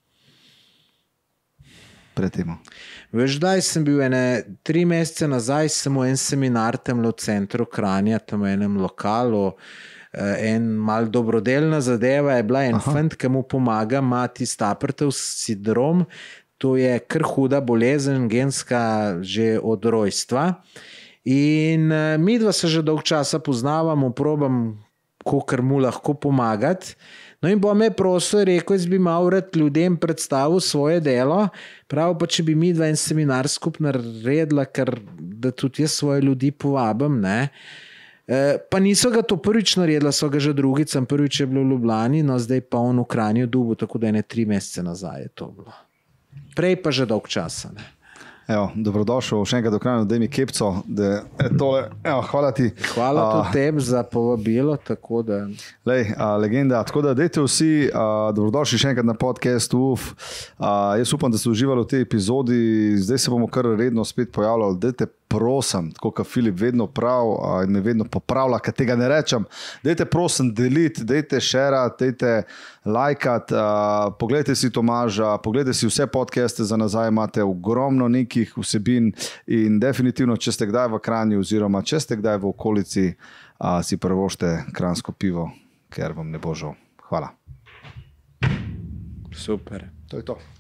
B: Veš, daj sem bil 3 mesece nazaj, sem v en seminar tam v centru Kranja, tam v enem lokalu, en mal dobrodelna zadeva je bila, fant, ki mu pomaga, ima tisti Appertov sindrom, to je kar huda bolezen, genska že od rojstva. In midva se že dolgo časa poznavamo, probam, kolikor mu lahko pomagati. No in bo me prosil, rekel, jaz bi malo rad ljudem predstavil svoje delo, prav pa, če bi mi dva en seminar skupaj naredila, ker da tudi jaz svoje ljudi povabim, ne. Pa niso ga to prvič naredila, so ga že drugič, prvič je bilo v Ljubljani, no zdaj pa on v Kranju Dubu, tako da 3 mesece nazaj je to bilo. Prej pa že dolg časa, ne.
A: Evo, dobrodošel še enkrat do Kranja, daj mi kepco, da je tole. Evo, hvala ti.
B: Hvala tudi tebi za povabilo, tako da...
A: Legenda, tako da dajte vsi, dobrodošli še enkrat na podcast UF. Jaz upam, da ste uživali v tej epizodi, zdaj se bomo kar redno spet pojavljali, dajte prosim, tako kot Filip vedno prav in me vedno popravlja, kad tega ne rečem, dajte prosim deliti, dajte shareati, dajte lajkati, pogledajte si Tomaža, pogledajte si vse podcaste za nazaj, imate ogromno nekih vsebin in definitivno, če ste kdaj v Kranju oziroma če ste kdaj v okolici, si prvošte kranjsko pivo, ker vam ne bo žal. Hvala.
B: Super.
A: To je to.